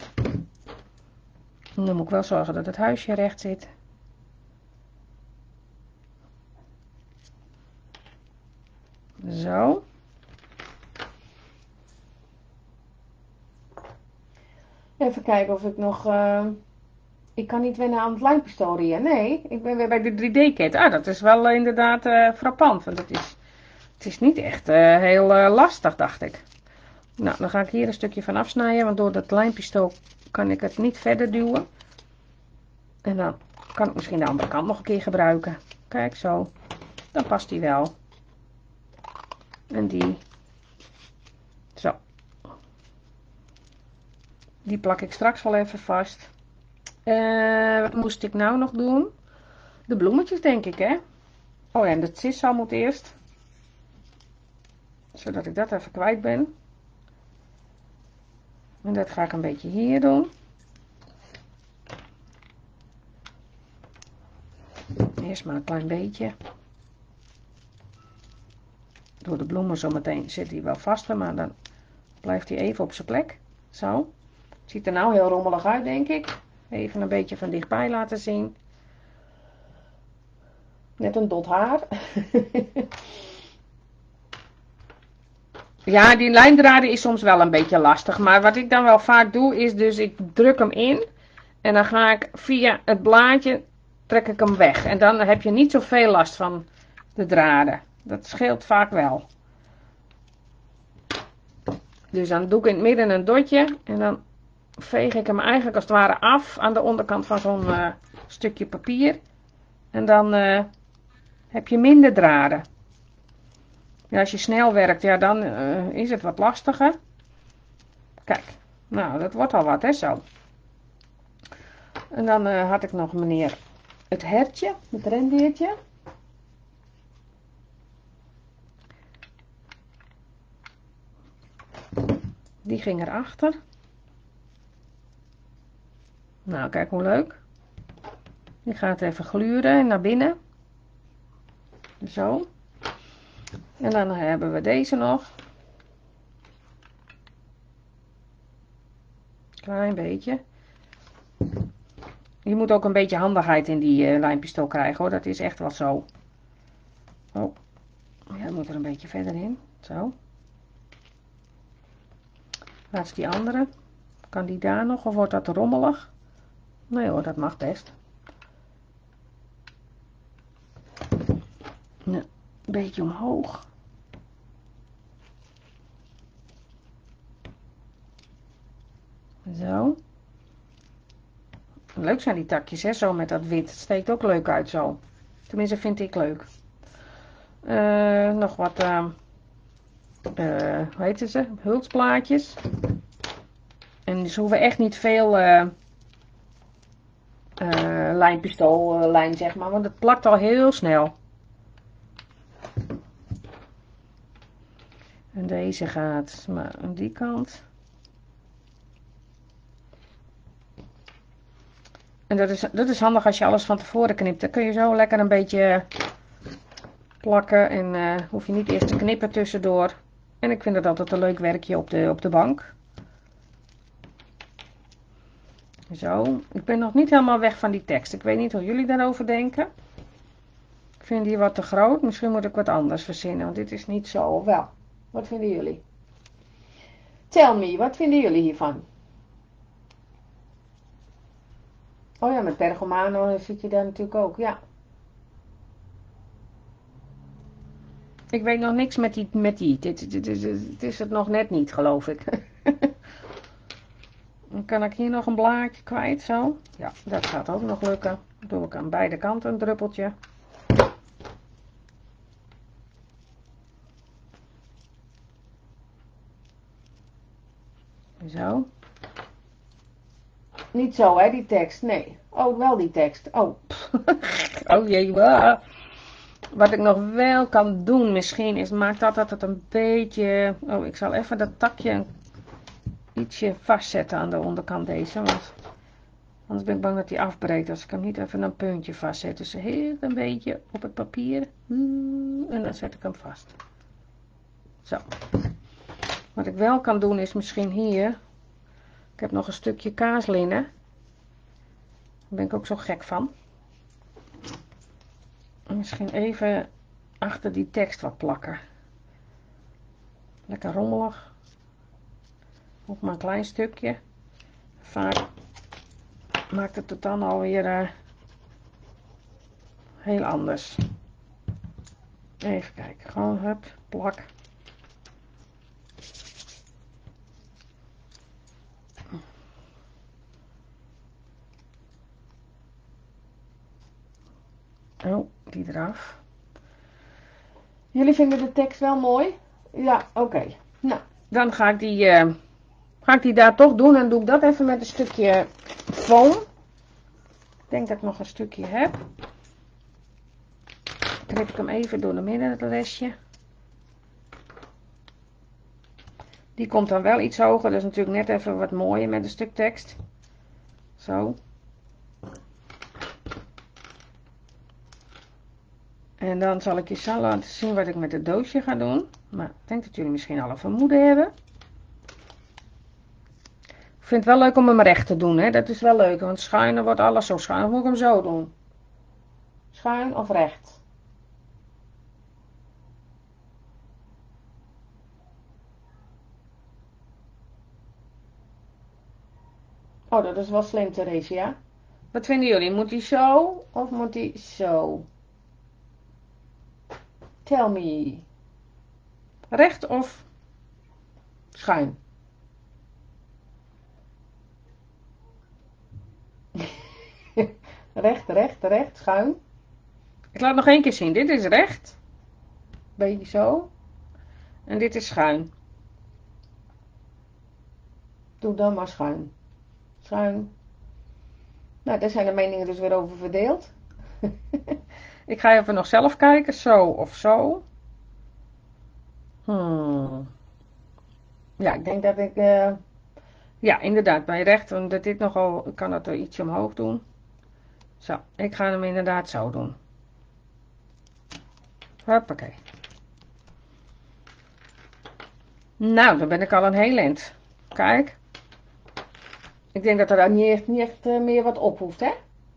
En dan moet ik wel zorgen dat het huisje recht zit. Zo. Even kijken of ik nog... Uh, ik kan niet wennen aan het lijmpistool hier. Nee, ik ben weer bij de drie D-kit. Ah, dat is wel uh, inderdaad uh, frappant. Want het is, het is niet echt uh, heel uh, lastig, dacht ik. Nou, dan ga ik hier een stukje van afsnijden. Want door dat lijmpistool kan ik het niet verder duwen. En dan kan ik misschien de andere kant nog een keer gebruiken. Kijk, zo. Dan past die wel. En die. Zo. Die plak ik straks wel even vast. Uh, wat moest ik nou nog doen? De bloemetjes, denk ik, hè? Oh ja, en dat sisal moet eerst. Zodat ik dat even kwijt ben. En dat ga ik een beetje hier doen. Eerst maar een klein beetje. Door de bloemen zometeen zit hij wel vast, maar dan blijft hij even op zijn plek. Zo. Het ziet er nou heel rommelig uit, denk ik. Even een beetje van dichtbij laten zien. Net een dot haar. Ja, die lijndraden is soms wel een beetje lastig. Maar wat ik dan wel vaak doe is dus ik druk hem in. En dan ga ik via het blaadje, trek ik hem weg. En dan heb je niet zoveel last van de draden. Dat scheelt vaak wel. Dus dan doe ik in het midden een dotje. En dan veeg ik hem eigenlijk als het ware af aan de onderkant van zo'n uh, stukje papier. En dan uh, heb je minder draden. Ja, als je snel werkt, ja, dan uh, is het wat lastiger. Kijk, nou, dat wordt al wat, hè, zo. En dan uh, had ik nog meneer het hertje, het rendeertje. Die ging erachter. Nou, kijk hoe leuk. Die gaat even gluren naar binnen. Zo. En dan hebben we deze nog. Klein beetje. Je moet ook een beetje handigheid in die uh, lijnpistool krijgen, hoor. Dat is echt wel zo. Oh. Ja, dat moet er een beetje verder in. Zo. Laatst die andere. Kan die daar nog of wordt dat rommelig? Nee hoor, dat mag best. Nou, een beetje omhoog. Zo. Leuk zijn die takjes, hè, zo met dat wit. Het steekt ook leuk uit zo. Tenminste, vind ik leuk. Uh, nog wat, uh, uh, hoe heet ze? Hulsplaatjes. En ze hoeven echt niet veel uh, uh, lijnpistoollijn, uh, zeg maar, want het plakt al heel snel. En deze gaat maar aan die kant. En dat is, dat is handig als je alles van tevoren knipt. Dan kun je zo lekker een beetje plakken en uh, hoef je niet eerst te knippen tussendoor. En ik vind het altijd een leuk werkje op de, op de bank. Zo, ik ben nog niet helemaal weg van die tekst. Ik weet niet hoe jullie daarover denken. Ik vind die wat te groot. Misschien moet ik wat anders verzinnen, want dit is niet zo. Of wel? Wat vinden jullie? Tell me, wat vinden jullie hiervan? Oh ja, met Pergamano zit je daar natuurlijk ook, ja. Ik weet nog niks met die, met die. Dit, dit, dit, dit is het nog net niet, geloof ik. Dan kan ik hier nog een blaadje kwijt, zo. Ja, dat gaat ook nog lukken. Dan doe ik aan beide kanten een druppeltje. Zo. Niet zo, hè, die tekst. Nee. Oh, wel die tekst. Oh. Oh jee. Wow. Wat ik nog wel kan doen misschien is, maak dat dat het een beetje... Oh, ik zal even dat takje ietsje vastzetten aan de onderkant deze. Want anders ben ik bang dat hij afbreekt als ik hem niet even een puntje vastzet. Dus heel een beetje op het papier. En dan zet ik hem vast. Zo. Wat ik wel kan doen is misschien hier... Ik heb nog een stukje kaaslinnen. Daar ben ik ook zo gek van. Misschien even achter die tekst wat plakken. Lekker rommelig. Ook maar een klein stukje. Vaak maakt het het dan alweer uh, heel anders. Even kijken. Gewoon hup, plak. Oh, die eraf. Jullie vinden de tekst wel mooi? Ja, oké. Okay. Nou, dan ga ik, die, uh, ga ik die daar toch doen. En doe ik dat even met een stukje foam. Ik denk dat ik nog een stukje heb. Knip ik hem even door de midden, het restje. Die komt dan wel iets hoger. Dat is natuurlijk net even wat mooier met een stuk tekst. Zo. En dan zal ik je zo laten zien wat ik met het doosje ga doen. Maar ik denk dat jullie misschien al een vermoeden hebben. Ik vind het wel leuk om hem recht te doen, hè. Dat is wel leuk, want schuin, dan wordt alles zo schuin. Dan moet ik hem zo doen. Schuin of recht? Oh, dat is wel slim, Theresia. Wat vinden jullie? Moet hij zo of moet hij zo? Tell me. Recht of schuin? Recht, recht, recht, schuin. Ik laat nog één keer zien. Dit is recht. Beetje zo. En dit is schuin. Doe dan maar schuin. Schuin. Nou, daar zijn de meningen dus weer over verdeeld. Ik ga even nog zelf kijken. Zo of zo. Hmm. Ja, ik denk dat ik... Uh, ja, inderdaad, bij recht. Omdat dit nogal... Ik kan dat er iets omhoog doen. Zo, ik ga hem inderdaad zo doen. Hoppakee. Nou, dan ben ik al een heel eind. Kijk. Ik denk dat er dan niet echt, niet echt uh, meer wat op hoeft, hè.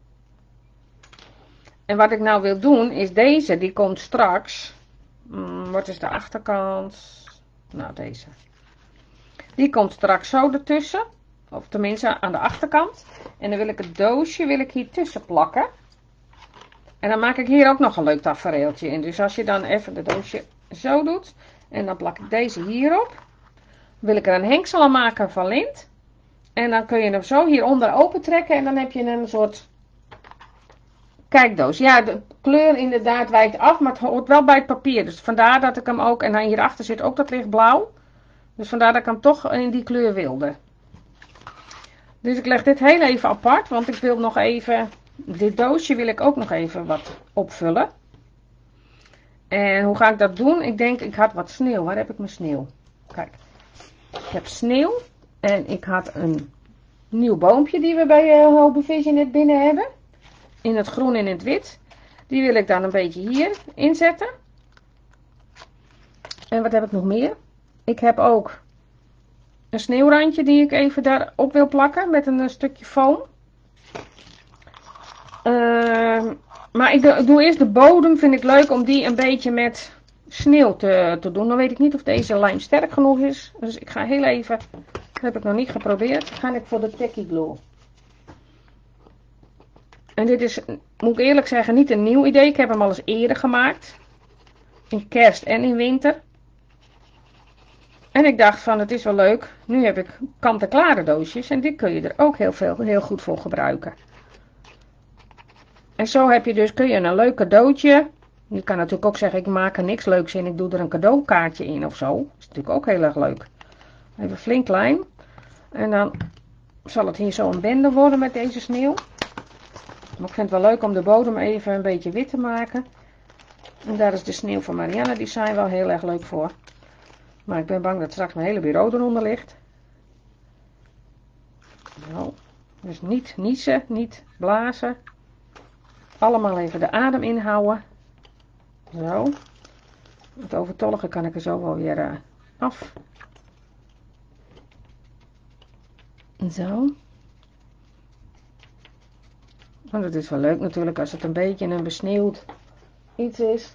En wat ik nou wil doen, is deze. Die komt straks. Hmm, wat is de achterkant? Nou, deze. Die komt straks zo ertussen. Of tenminste aan de achterkant. En dan wil ik het doosje wil ik hier tussen plakken. En dan maak ik hier ook nog een leuk tafereeltje in. Dus als je dan even het doosje zo doet. En dan plak ik deze hierop. Wil ik er een hengsel aan maken van lint. En dan kun je hem zo hieronder open trekken. En dan heb je een soort kijkdoos. Ja, de kleur inderdaad wijkt af. Maar het hoort wel bij het papier. Dus vandaar dat ik hem ook... En dan hierachter zit ook dat lichtblauw. Dus vandaar dat ik hem toch in die kleur wilde. Dus ik leg dit heel even apart. Want ik wil nog even... Dit doosje wil ik ook nog even wat opvullen. En hoe ga ik dat doen? Ik denk, ik had wat sneeuw. Waar heb ik mijn sneeuw? Kijk. Ik heb sneeuw. En ik had een nieuw boompje die we bij uh, Hobby Vision net binnen hebben. In het groen en in het wit. Die wil ik dan een beetje hier inzetten. En wat heb ik nog meer? Ik heb ook een sneeuwrandje die ik even daarop wil plakken. Met een, een stukje foam. Uh, maar ik doe, doe eerst de bodem. Vind ik leuk om die een beetje met sneeuw te, te doen. Dan weet ik niet of deze lijm sterk genoeg is. Dus ik ga heel even... Dat heb ik nog niet geprobeerd. Ga ik voor de Tacky Glue. En dit is, moet ik eerlijk zeggen, niet een nieuw idee. Ik heb hem al eens eerder gemaakt. In kerst en in winter. En ik dacht van, het is wel leuk. Nu heb ik kant-en-klare doosjes. En dit kun je er ook heel, veel, heel goed voor gebruiken. En zo heb je dus, kun je een leuk cadeautje. Je kan natuurlijk ook zeggen, ik maak er niks leuks in. Ik doe er een cadeaukaartje in of zo. Dat is natuurlijk ook heel erg leuk. Even flink lijm. En dan zal het hier zo een bende worden met deze sneeuw. Maar ik vind het wel leuk om de bodem even een beetje wit te maken. En daar is de sneeuw van Marianne Design wel heel erg leuk voor. Maar ik ben bang dat straks mijn hele bureau eronder ligt. Zo. Dus niet niezen, niet blazen. Allemaal even de adem inhouden. Zo. Het overtollige kan ik er zo wel weer uh, af. Zo. Want het is wel leuk natuurlijk als het een beetje een besneeuwd iets is.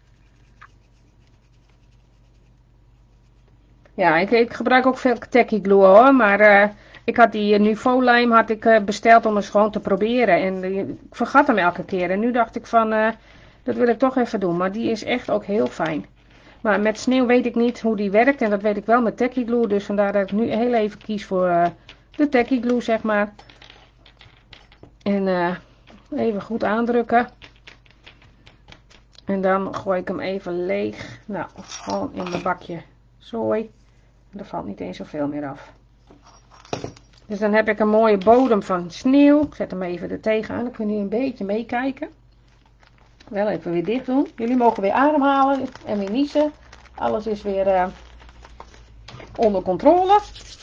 Ja, ik, ik gebruik ook veel Tacky Glue hoor, maar uh, ik had die uh, Nuvo-lijm had ik uh, besteld om eens gewoon te proberen. En uh, ik vergat hem elke keer. En nu dacht ik van, uh, dat wil ik toch even doen. Maar die is echt ook heel fijn. Maar met sneeuw weet ik niet hoe die werkt. En dat weet ik wel met Tacky Glue. Dus vandaar dat ik nu heel even kies voor uh, de Tacky Glue, zeg maar. En uh, even goed aandrukken. En dan gooi ik hem even leeg. Nou, gewoon in mijn bakje zooi. Er valt niet eens zoveel meer af. Dus dan heb ik een mooie bodem van sneeuw. Ik zet hem even er tegenaan. Dan kunnen jullie een beetje meekijken. Wel even weer dicht doen. Jullie mogen weer ademhalen en weer niezen. Alles is weer uh, onder controle.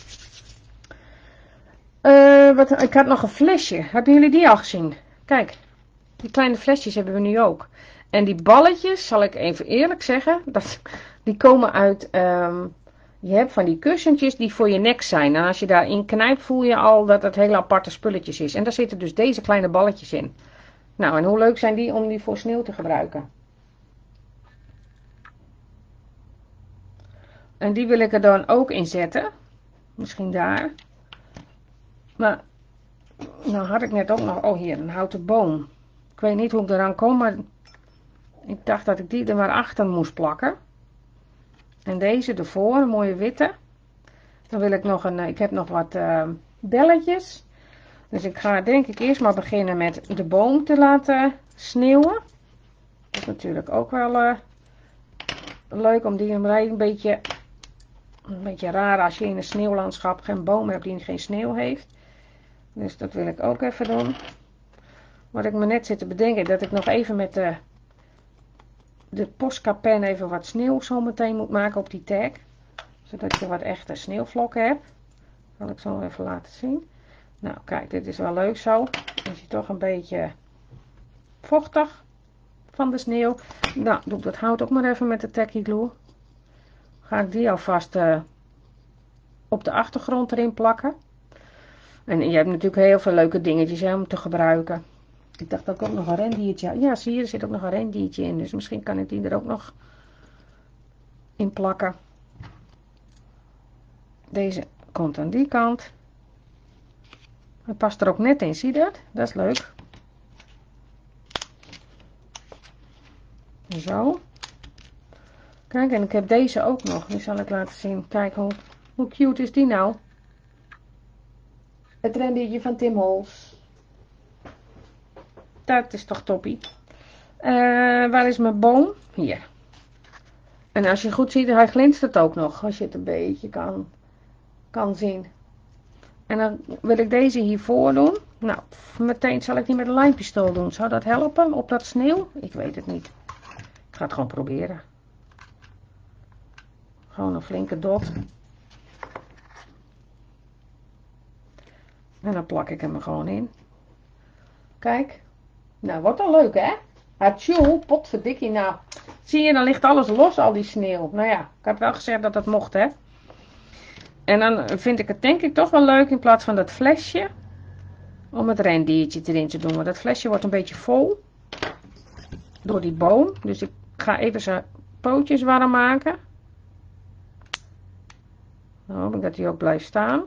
Uh, wat, ik had nog een flesje. Hebben jullie die al gezien? Kijk, die kleine flesjes hebben we nu ook. En die balletjes, zal ik even eerlijk zeggen, dat, die komen uit... Um, Je hebt van die kussentjes die voor je nek zijn. En als je daarin knijpt voel je al dat het hele aparte spulletjes is. En daar zitten dus deze kleine balletjes in. Nou, en hoe leuk zijn die om die voor sneeuw te gebruiken. En die wil ik er dan ook in zetten. Misschien daar. Maar, nou had ik net ook nog, oh hier, een houten boom. Ik weet niet hoe ik eraan kom, maar ik dacht dat ik die er maar achter moest plakken. En deze ervoor, een mooie witte. Dan wil ik nog een, ik heb nog wat uh, belletjes. Dus ik ga denk ik eerst maar beginnen met de boom te laten sneeuwen. Dat is natuurlijk ook wel uh, leuk om die een beetje, een beetje raar als je in een sneeuwlandschap geen boom hebt die geen sneeuw heeft. Dus dat wil ik ook even doen. Wat ik me net zit te bedenken, dat ik nog even met de, de Posca pen even wat sneeuw zo meteen moet maken op die tag. Zodat je wat echte sneeuwvlokken hebt. Dat zal ik zo even laten zien. Nou kijk, dit is wel leuk zo. Dan is hij toch een beetje vochtig van de sneeuw. Nou, doe ik dat hout ook maar even met de tacky glue. Ga ik die alvast uh, op de achtergrond erin plakken. En je hebt natuurlijk heel veel leuke dingetjes hè, om te gebruiken. Ik dacht dat ik ook nog een rendiertje had. Ja, zie je, er zit ook nog een rendiertje in. Dus misschien kan ik die er ook nog in plakken. Deze komt aan die kant. Het past er ook net in, zie je dat? Dat is leuk. Zo. Kijk, en ik heb deze ook nog. Die zal ik laten zien. Kijk, hoe, hoe cute is die nou? Het rendiertje van Tim Holtz. Dat is toch toppie. Uh, waar is mijn boom? Hier. En als je goed ziet, hij glinstert ook nog. Als je het een beetje kan, kan zien. En dan wil ik deze hiervoor doen. Nou, meteen zal ik die met een lijmpistool doen. Zou dat helpen op dat sneeuw? Ik weet het niet. Ik ga het gewoon proberen. Gewoon een flinke dot. En dan plak ik hem er gewoon in. Kijk. Nou, wordt al leuk, hè? Hatjoe, potverdikkie. Nou, zie je, dan ligt alles los, al die sneeuw. Nou ja, ik heb wel gezegd dat dat mocht, hè? En dan vind ik het denk ik toch wel leuk in plaats van dat flesje. Om het rendiertje erin te doen. Want dat flesje wordt een beetje vol. Door die boom. Dus ik ga even zijn pootjes warm maken. Dan hoop ik dat hij ook blijft staan.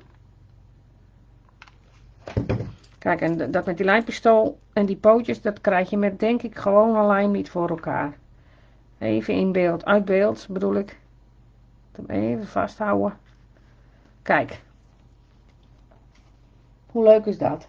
Kijk, en dat met die lijmpistool en die pootjes, dat krijg je met denk ik gewoon een lijm niet voor elkaar. Even in beeld, uit beeld bedoel ik. Even vasthouden. Kijk. Hoe leuk is dat?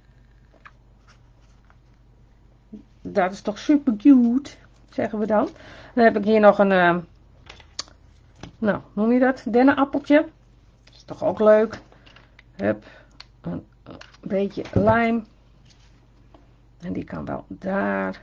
Dat is toch super cute, zeggen we dan. Dan heb ik hier nog een, uh, nou, noem je dat? Dennenappeltje. Dat is toch ook leuk. Hup, een beetje lijm. En die kan wel daar.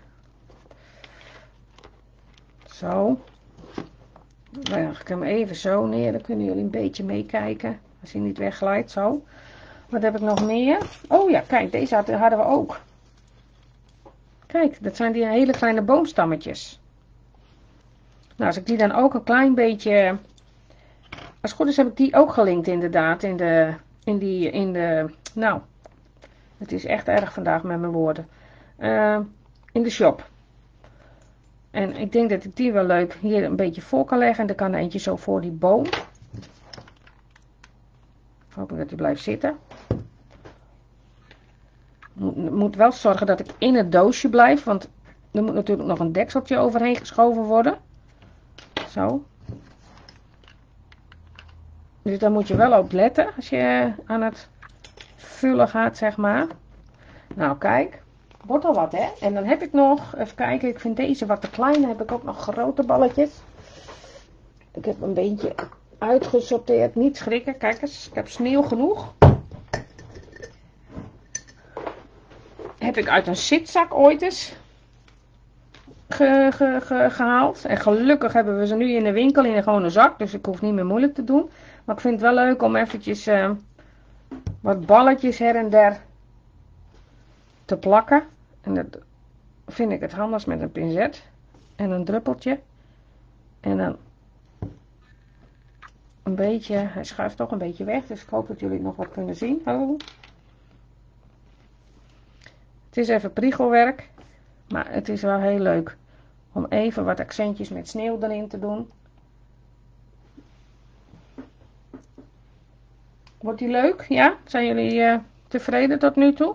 Zo. Dan leg ik hem even zo neer. Dan kunnen jullie een beetje meekijken. Als hij niet wegglijdt, zo. Wat heb ik nog meer? Oh ja, kijk, deze hadden we ook. Kijk, dat zijn die hele kleine boomstammetjes. Nou, als ik die dan ook een klein beetje... Als het goed is heb ik die ook gelinkt inderdaad. In de... In die... In de... Nou... Het is echt erg vandaag met mijn woorden. Uh, in de shop. En ik denk dat ik die wel leuk hier een beetje voor kan leggen. En dan kan er eentje zo voor die boom. Hoop ik dat die blijft zitten. Moet, moet wel zorgen dat ik in het doosje blijf. Want er moet natuurlijk nog een dekseltje overheen geschoven worden. Zo. Dus daar moet je wel op letten als je aan het vullen gaat, zeg maar. Nou, kijk. Wordt al wat, hè? En dan heb ik nog, even kijken, ik vind deze wat te klein. Dan heb ik ook nog grote balletjes. Ik heb een beetje uitgesorteerd. Niet schrikken. Kijk eens, ik heb sneeuw genoeg. Heb ik uit een zitzak ooit eens ge, ge, ge, gehaald. En gelukkig hebben we ze nu in de winkel in een gewone zak. Dus ik hoef niet meer moeilijk te doen. Maar ik vind het wel leuk om eventjes uh, wat balletjes her en der te plakken. En dat vind ik het handigst met een pincet. En een druppeltje. En dan een beetje, hij schuift toch een beetje weg, dus ik hoop dat jullie nog wat kunnen zien. Oh. Het is even priegelwerk, maar het is wel heel leuk om even wat accentjes met sneeuw erin te doen. Wordt die leuk? Ja? Zijn jullie uh, tevreden tot nu toe?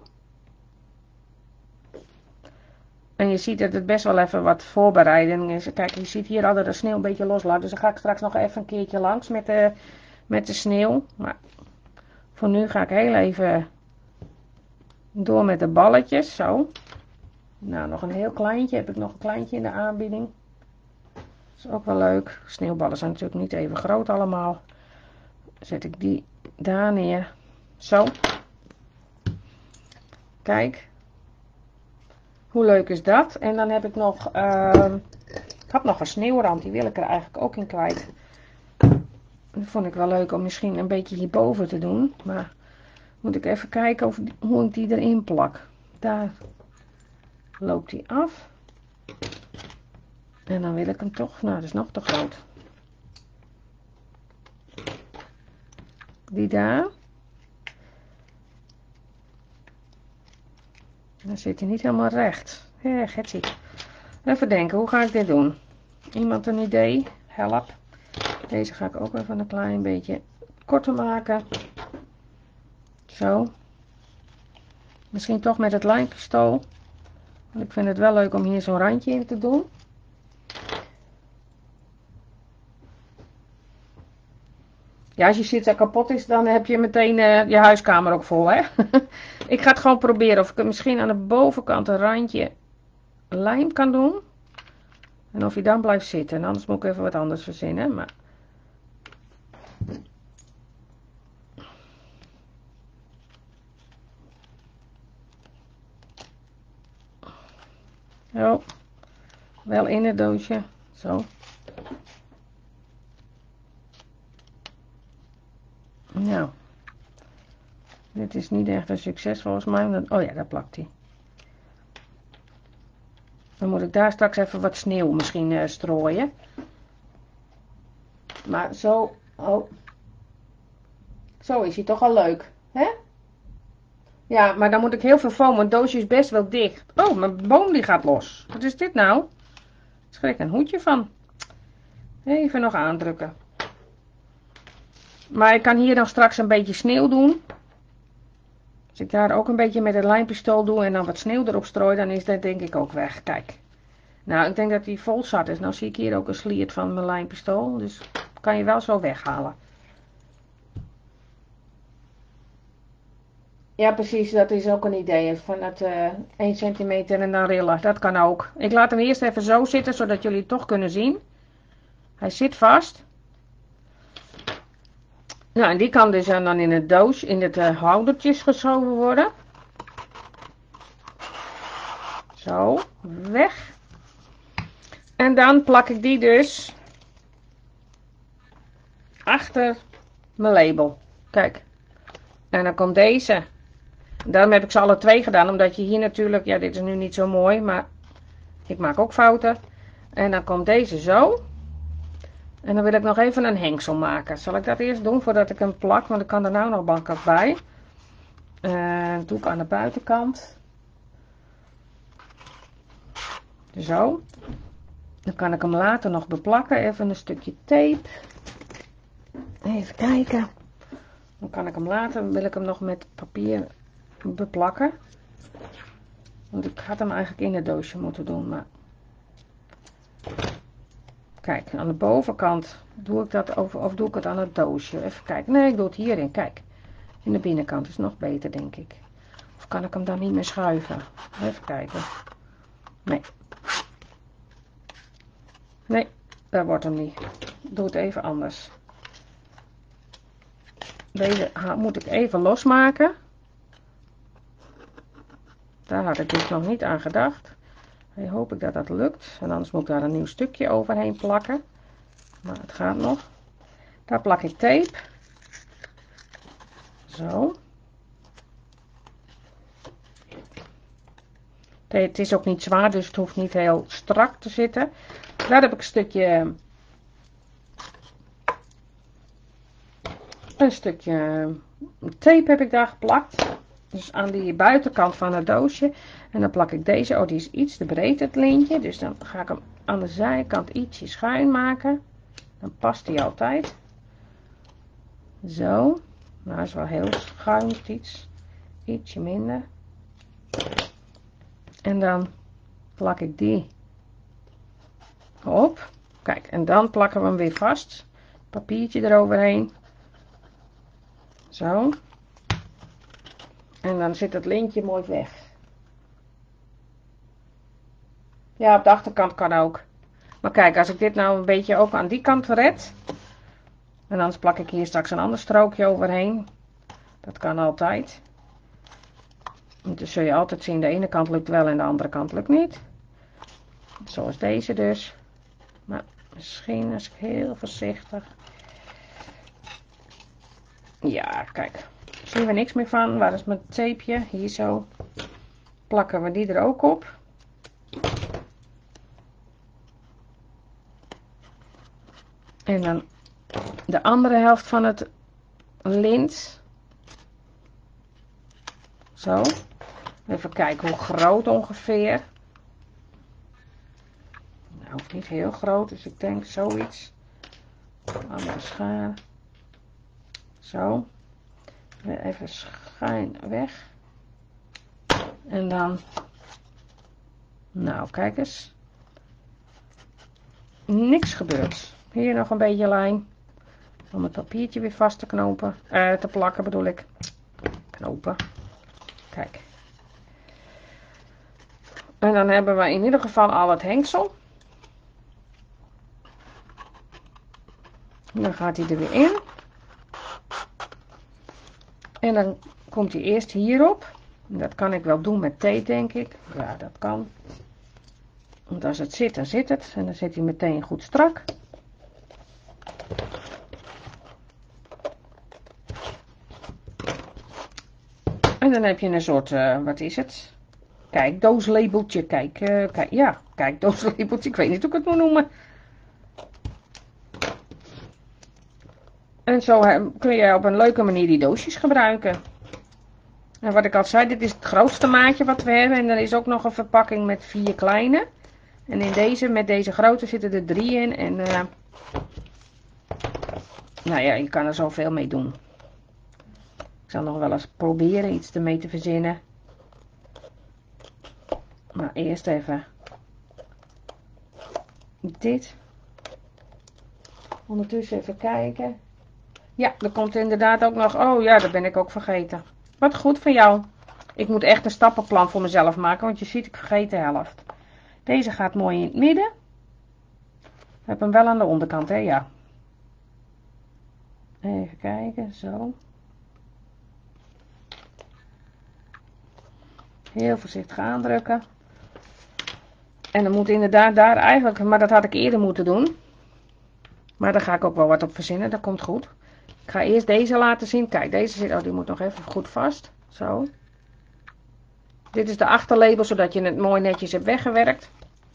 En je ziet dat het best wel even wat voorbereiding is. Kijk, je ziet hier al dat de sneeuw een beetje loslaat. Dus dan ga ik straks nog even een keertje langs met de, met de sneeuw. Maar voor nu ga ik heel even door met de balletjes. Zo. Nou, nog een heel kleintje. Heb ik nog een kleintje in de aanbieding. Dat is ook wel leuk. Sneeuwballen zijn natuurlijk niet even groot allemaal. Zet ik die daar neer. Zo. Kijk. Hoe leuk is dat? En dan heb ik nog, uh, ik had nog een sneeuwrand, die wil ik er eigenlijk ook in kwijt. Dat vond ik wel leuk om misschien een beetje hierboven te doen. Maar moet ik even kijken of, hoe ik die erin plak. Daar loopt die af. En dan wil ik hem toch, nou dat is nog te groot. Die daar. Dan zit hij niet helemaal recht. Ja, getsie. Even denken, hoe ga ik dit doen? Iemand een idee? Help. Deze ga ik ook even een klein beetje korter maken. Zo. Misschien toch met het lijnpistool. Want ik vind het wel leuk om hier zo'n randje in te doen. Ja, als je zit er kapot is, dan heb je meteen uh, je huiskamer ook vol, hè. Ik ga het gewoon proberen of ik het misschien aan de bovenkant een randje lijm kan doen. En of hij dan blijft zitten. En anders moet ik even wat anders verzinnen. Maar... Zo. Wel in het doosje. Zo. Nou. Dit is niet echt een succes volgens mij. Oh ja, daar plakt hij. Dan moet ik daar straks even wat sneeuw misschien uh, strooien. Maar zo, oh. Zo is hij toch al leuk, hè? Ja, maar dan moet ik heel veel foam, want het doosje is best wel dicht. Oh, mijn boom die gaat los. Wat is dit nou? Er schrik een hoedje van. Even nog aandrukken. Maar ik kan hier dan straks een beetje sneeuw doen. Als ik daar ook een beetje met het lijnpistool doe en dan wat sneeuw erop strooi, dan is dat denk ik ook weg. Kijk. Nou, ik denk dat die vol zat is. Nou zie ik hier ook een sliert van mijn lijnpistool. Dus kan je wel zo weghalen. Ja, precies. Dat is ook een idee. Van het uh, één centimeter en dan rillen. Dat kan ook. Ik laat hem eerst even zo zitten, zodat jullie het toch kunnen zien. Hij zit vast. Nou, en die kan dus dan in het doos, in het uh, houdertjes geschoven worden. Zo, weg. En dan plak ik die dus achter mijn label. Kijk. En dan komt deze. Daarom heb ik ze alle twee gedaan, omdat je hier natuurlijk, ja dit is nu niet zo mooi, maar ik maak ook fouten. En dan komt deze zo. En dan wil ik nog even een hengsel maken. Zal ik dat eerst doen voordat ik hem plak, want ik kan er nou nog bankelijk bij. Uh, doe ik aan de buitenkant. Zo. Dan kan ik hem later nog beplakken. Even een stukje tape. Even kijken. Dan kan ik hem later, wil ik hem nog met papier beplakken. Want ik had hem eigenlijk in het doosje moeten doen. Maar... Kijk, aan de bovenkant doe ik dat over, of doe ik het aan het doosje. Even kijken. Nee, ik doe het hierin. Kijk. In de binnenkant is nog beter, denk ik. Of kan ik hem dan niet meer schuiven? Even kijken. Nee. Nee, dat wordt hem niet. Ik doe het even anders. Deze moet ik even losmaken. Daar had ik dus nog niet aan gedacht. Dan hoop ik dat dat lukt. En anders moet ik daar een nieuw stukje overheen plakken. Maar het gaat nog. Daar plak ik tape. Zo. Het is ook niet zwaar, dus het hoeft niet heel strak te zitten. Daar heb ik een stukje een stukje tape heb ik daar geplakt. Dus aan die buitenkant van het doosje. En dan plak ik deze. Oh, die is iets te breed, het lintje. Dus dan ga ik hem aan de zijkant ietsje schuin maken. Dan past die altijd. Zo. Nou, is wel heel schuin, iets. Ietsje minder. En dan plak ik die op. Kijk, en dan plakken we hem weer vast. Papiertje eroverheen. Zo. En dan zit het lintje mooi weg. Ja, op de achterkant kan ook. Maar kijk, als ik dit nou een beetje ook aan die kant red. En anders plak ik hier straks een ander strookje overheen. Dat kan altijd. Dus zul je altijd zien, de ene kant lukt wel en de andere kant lukt niet. Zoals deze dus. Maar misschien als ik heel voorzichtig. Ja, kijk. Zien we niks meer van. Waar is mijn tapeje? Hier zo. Plakken we die er ook op. En dan de andere helft van het lint. Zo. Even kijken hoe groot ongeveer. Nou, niet heel groot, dus ik denk zoiets. Andere schaar. Zo. Even schuin weg. En dan. Nou, kijk eens. Niks gebeurd. Hier nog een beetje lijn. Om het papiertje weer vast te knopen. Uh, te plakken bedoel ik. Knopen. Kijk. En dan hebben we in ieder geval al het hengsel. En dan gaat hij er weer in. En dan komt hij eerst hierop. Dat kan ik wel doen met tape, denk ik. Ja, dat kan. Want als het zit, dan zit het. En dan zit hij meteen goed strak. En dan heb je een soort, uh, wat is het? Kijk, dooslabeltje. Kijk, uh, kijk, ja, kijk, dooslabeltje. Ik weet niet hoe ik het moet noemen. En zo kun je op een leuke manier die doosjes gebruiken. En wat ik al zei, dit is het grootste maatje wat we hebben. En er is ook nog een verpakking met vier kleine. En in deze, met deze grote, zitten er drie in. En uh, nou ja, je kan er zoveel mee doen. Ik zal nog wel eens proberen iets ermee te verzinnen. Maar eerst even dit. Ondertussen even kijken. Ja, er komt inderdaad ook nog. Oh ja, dat ben ik ook vergeten. Wat goed van jou. Ik moet echt een stappenplan voor mezelf maken, want je ziet, ik vergeet de helft. Deze gaat mooi in het midden. Ik heb hem wel aan de onderkant, hè? Ja. Even kijken, zo. Heel voorzichtig aandrukken. En dan moet inderdaad daar eigenlijk, maar dat had ik eerder moeten doen. Maar daar ga ik ook wel wat op verzinnen, dat komt goed. Ik ga eerst deze laten zien. Kijk, deze zit, oh, die moet nog even goed vast. Zo. Dit is de achterlabel, zodat je het mooi netjes hebt weggewerkt.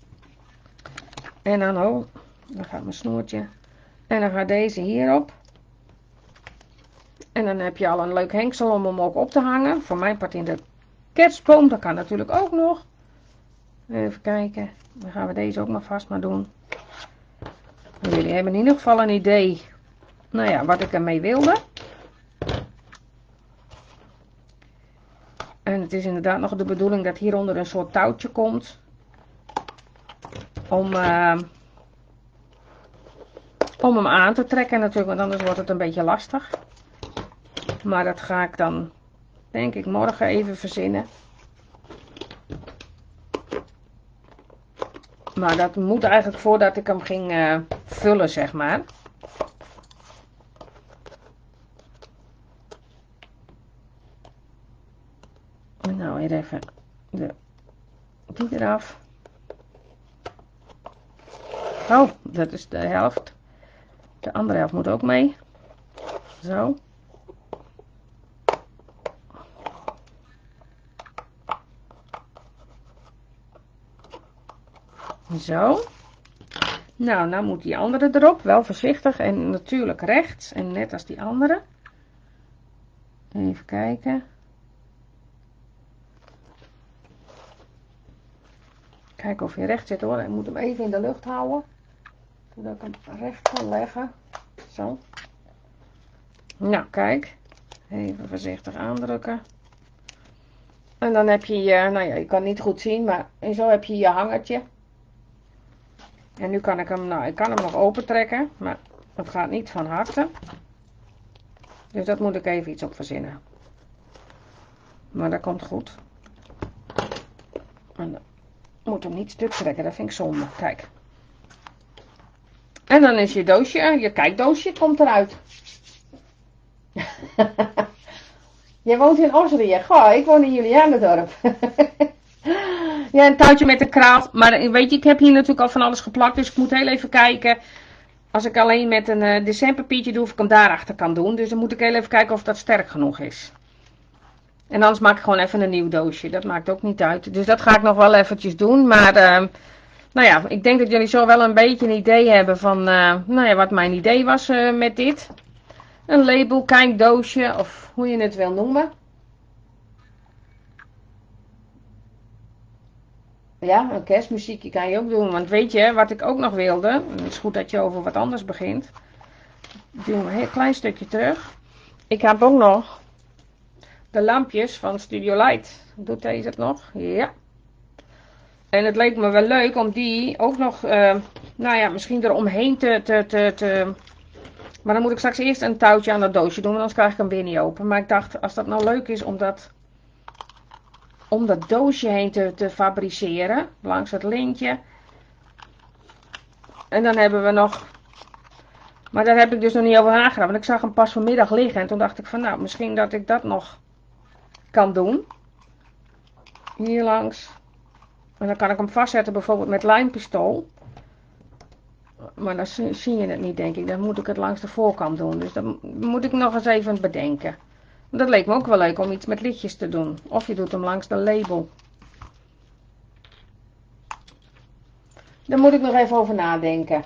En dan, oh, dan gaat mijn snoertje. En dan gaat deze hierop. En dan heb je al een leuk hengsel om hem ook op te hangen. Voor mijn part in de kerstboom, dat kan natuurlijk ook nog. Even kijken. Dan gaan we deze ook nog vast maar doen. En jullie hebben in ieder geval een idee. Nou ja, wat ik ermee wilde. En het is inderdaad nog de bedoeling dat hieronder een soort touwtje komt. Om, uh, om hem aan te trekken natuurlijk, want anders wordt het een beetje lastig. Maar dat ga ik dan, denk ik, morgen even verzinnen. Maar dat moet eigenlijk voordat ik hem ging uh, vullen, zeg maar. En nou weer even de, die eraf. Oh, dat is de helft. De andere helft moet ook mee. Zo. Zo. Nou, nou moet die andere erop. Wel voorzichtig en natuurlijk rechts. En net als die andere. Even kijken. Kijken of hij recht zit hoor. Ik moet hem even in de lucht houden. Zodat ik hem recht kan leggen. Zo. Nou, kijk. Even voorzichtig aandrukken. En dan heb je je, nou ja, je kan het niet goed zien, maar en zo heb je je hangertje. En nu kan ik hem, nou, ik kan hem nog open trekken, maar het gaat niet van harte. Dus dat moet ik even iets op verzinnen. Maar dat komt goed. En dan moet hem niet stuk trekken, dat vind ik zonde. Kijk. En dan is je doosje, je kijkdoosje komt eruit. Jij woont in Osrië. Goh, ik woon in Julianendorp. Ja, een touwtje met een kraal. Maar weet je, ik heb hier natuurlijk al van alles geplakt. Dus ik moet heel even kijken. Als ik alleen met een uh, decemberpiertje doe, of ik hem daarachter kan doen. Dus dan moet ik heel even kijken of dat sterk genoeg is. En anders maak ik gewoon even een nieuw doosje. Dat maakt ook niet uit. Dus dat ga ik nog wel eventjes doen. Maar, uh, nou ja, ik denk dat jullie zo wel een beetje een idee hebben van, uh, nou ja, wat mijn idee was uh, met dit. Een label, kijkdoosje, of hoe je het wil noemen. Ja, een kerstmuziekje kan je ook doen. Want weet je, wat ik ook nog wilde. Het is goed dat je over wat anders begint. Ik doe een heel klein stukje terug. Ik heb ook nog de lampjes van Studio Light. Doet deze het nog? Ja. En het leek me wel leuk om die ook nog, uh, nou ja, misschien eromheen te, te, te, te... Maar dan moet ik straks eerst een touwtje aan dat doosje doen, want anders krijg ik hem weer niet open. Maar ik dacht, als dat nou leuk is om dat, om dat doosje heen te, te fabriceren, langs het lintje. En dan hebben we nog, maar daar heb ik dus nog niet over nagedacht, want ik zag hem pas vanmiddag liggen. En toen dacht ik van, nou, misschien dat ik dat nog kan doen. Hier langs. En dan kan ik hem vastzetten bijvoorbeeld met lijmpistool. Maar dan zie je het niet, denk ik. Dan moet ik het langs de voorkant doen. Dus dat moet ik nog eens even bedenken. Dat leek me ook wel leuk om iets met lichtjes te doen. Of je doet hem langs de label. Daar moet ik nog even over nadenken.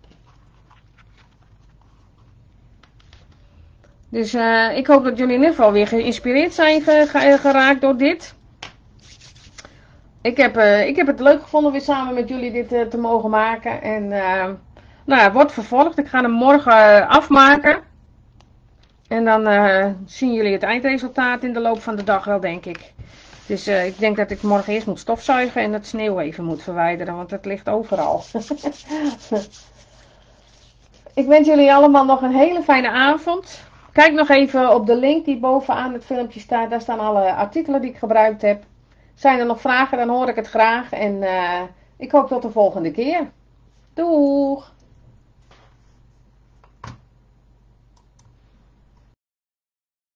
Dus uh, ik hoop dat jullie in ieder geval weer geïnspireerd zijn geraakt door dit. Ik heb, uh, ik heb het leuk gevonden om weer samen met jullie dit uh, te mogen maken. En uh, nou ja, wordt vervolgd. Ik ga hem morgen uh, afmaken. En dan uh, zien jullie het eindresultaat in de loop van de dag wel, denk ik. Dus uh, ik denk dat ik morgen eerst moet stofzuigen en het sneeuw even moet verwijderen. Want het ligt overal. Ik wens jullie allemaal nog een hele fijne avond. Kijk nog even op de link die bovenaan het filmpje staat. Daar staan alle artikelen die ik gebruikt heb. Zijn er nog vragen, dan hoor ik het graag. En uh, ik hoop tot de volgende keer. Doeg!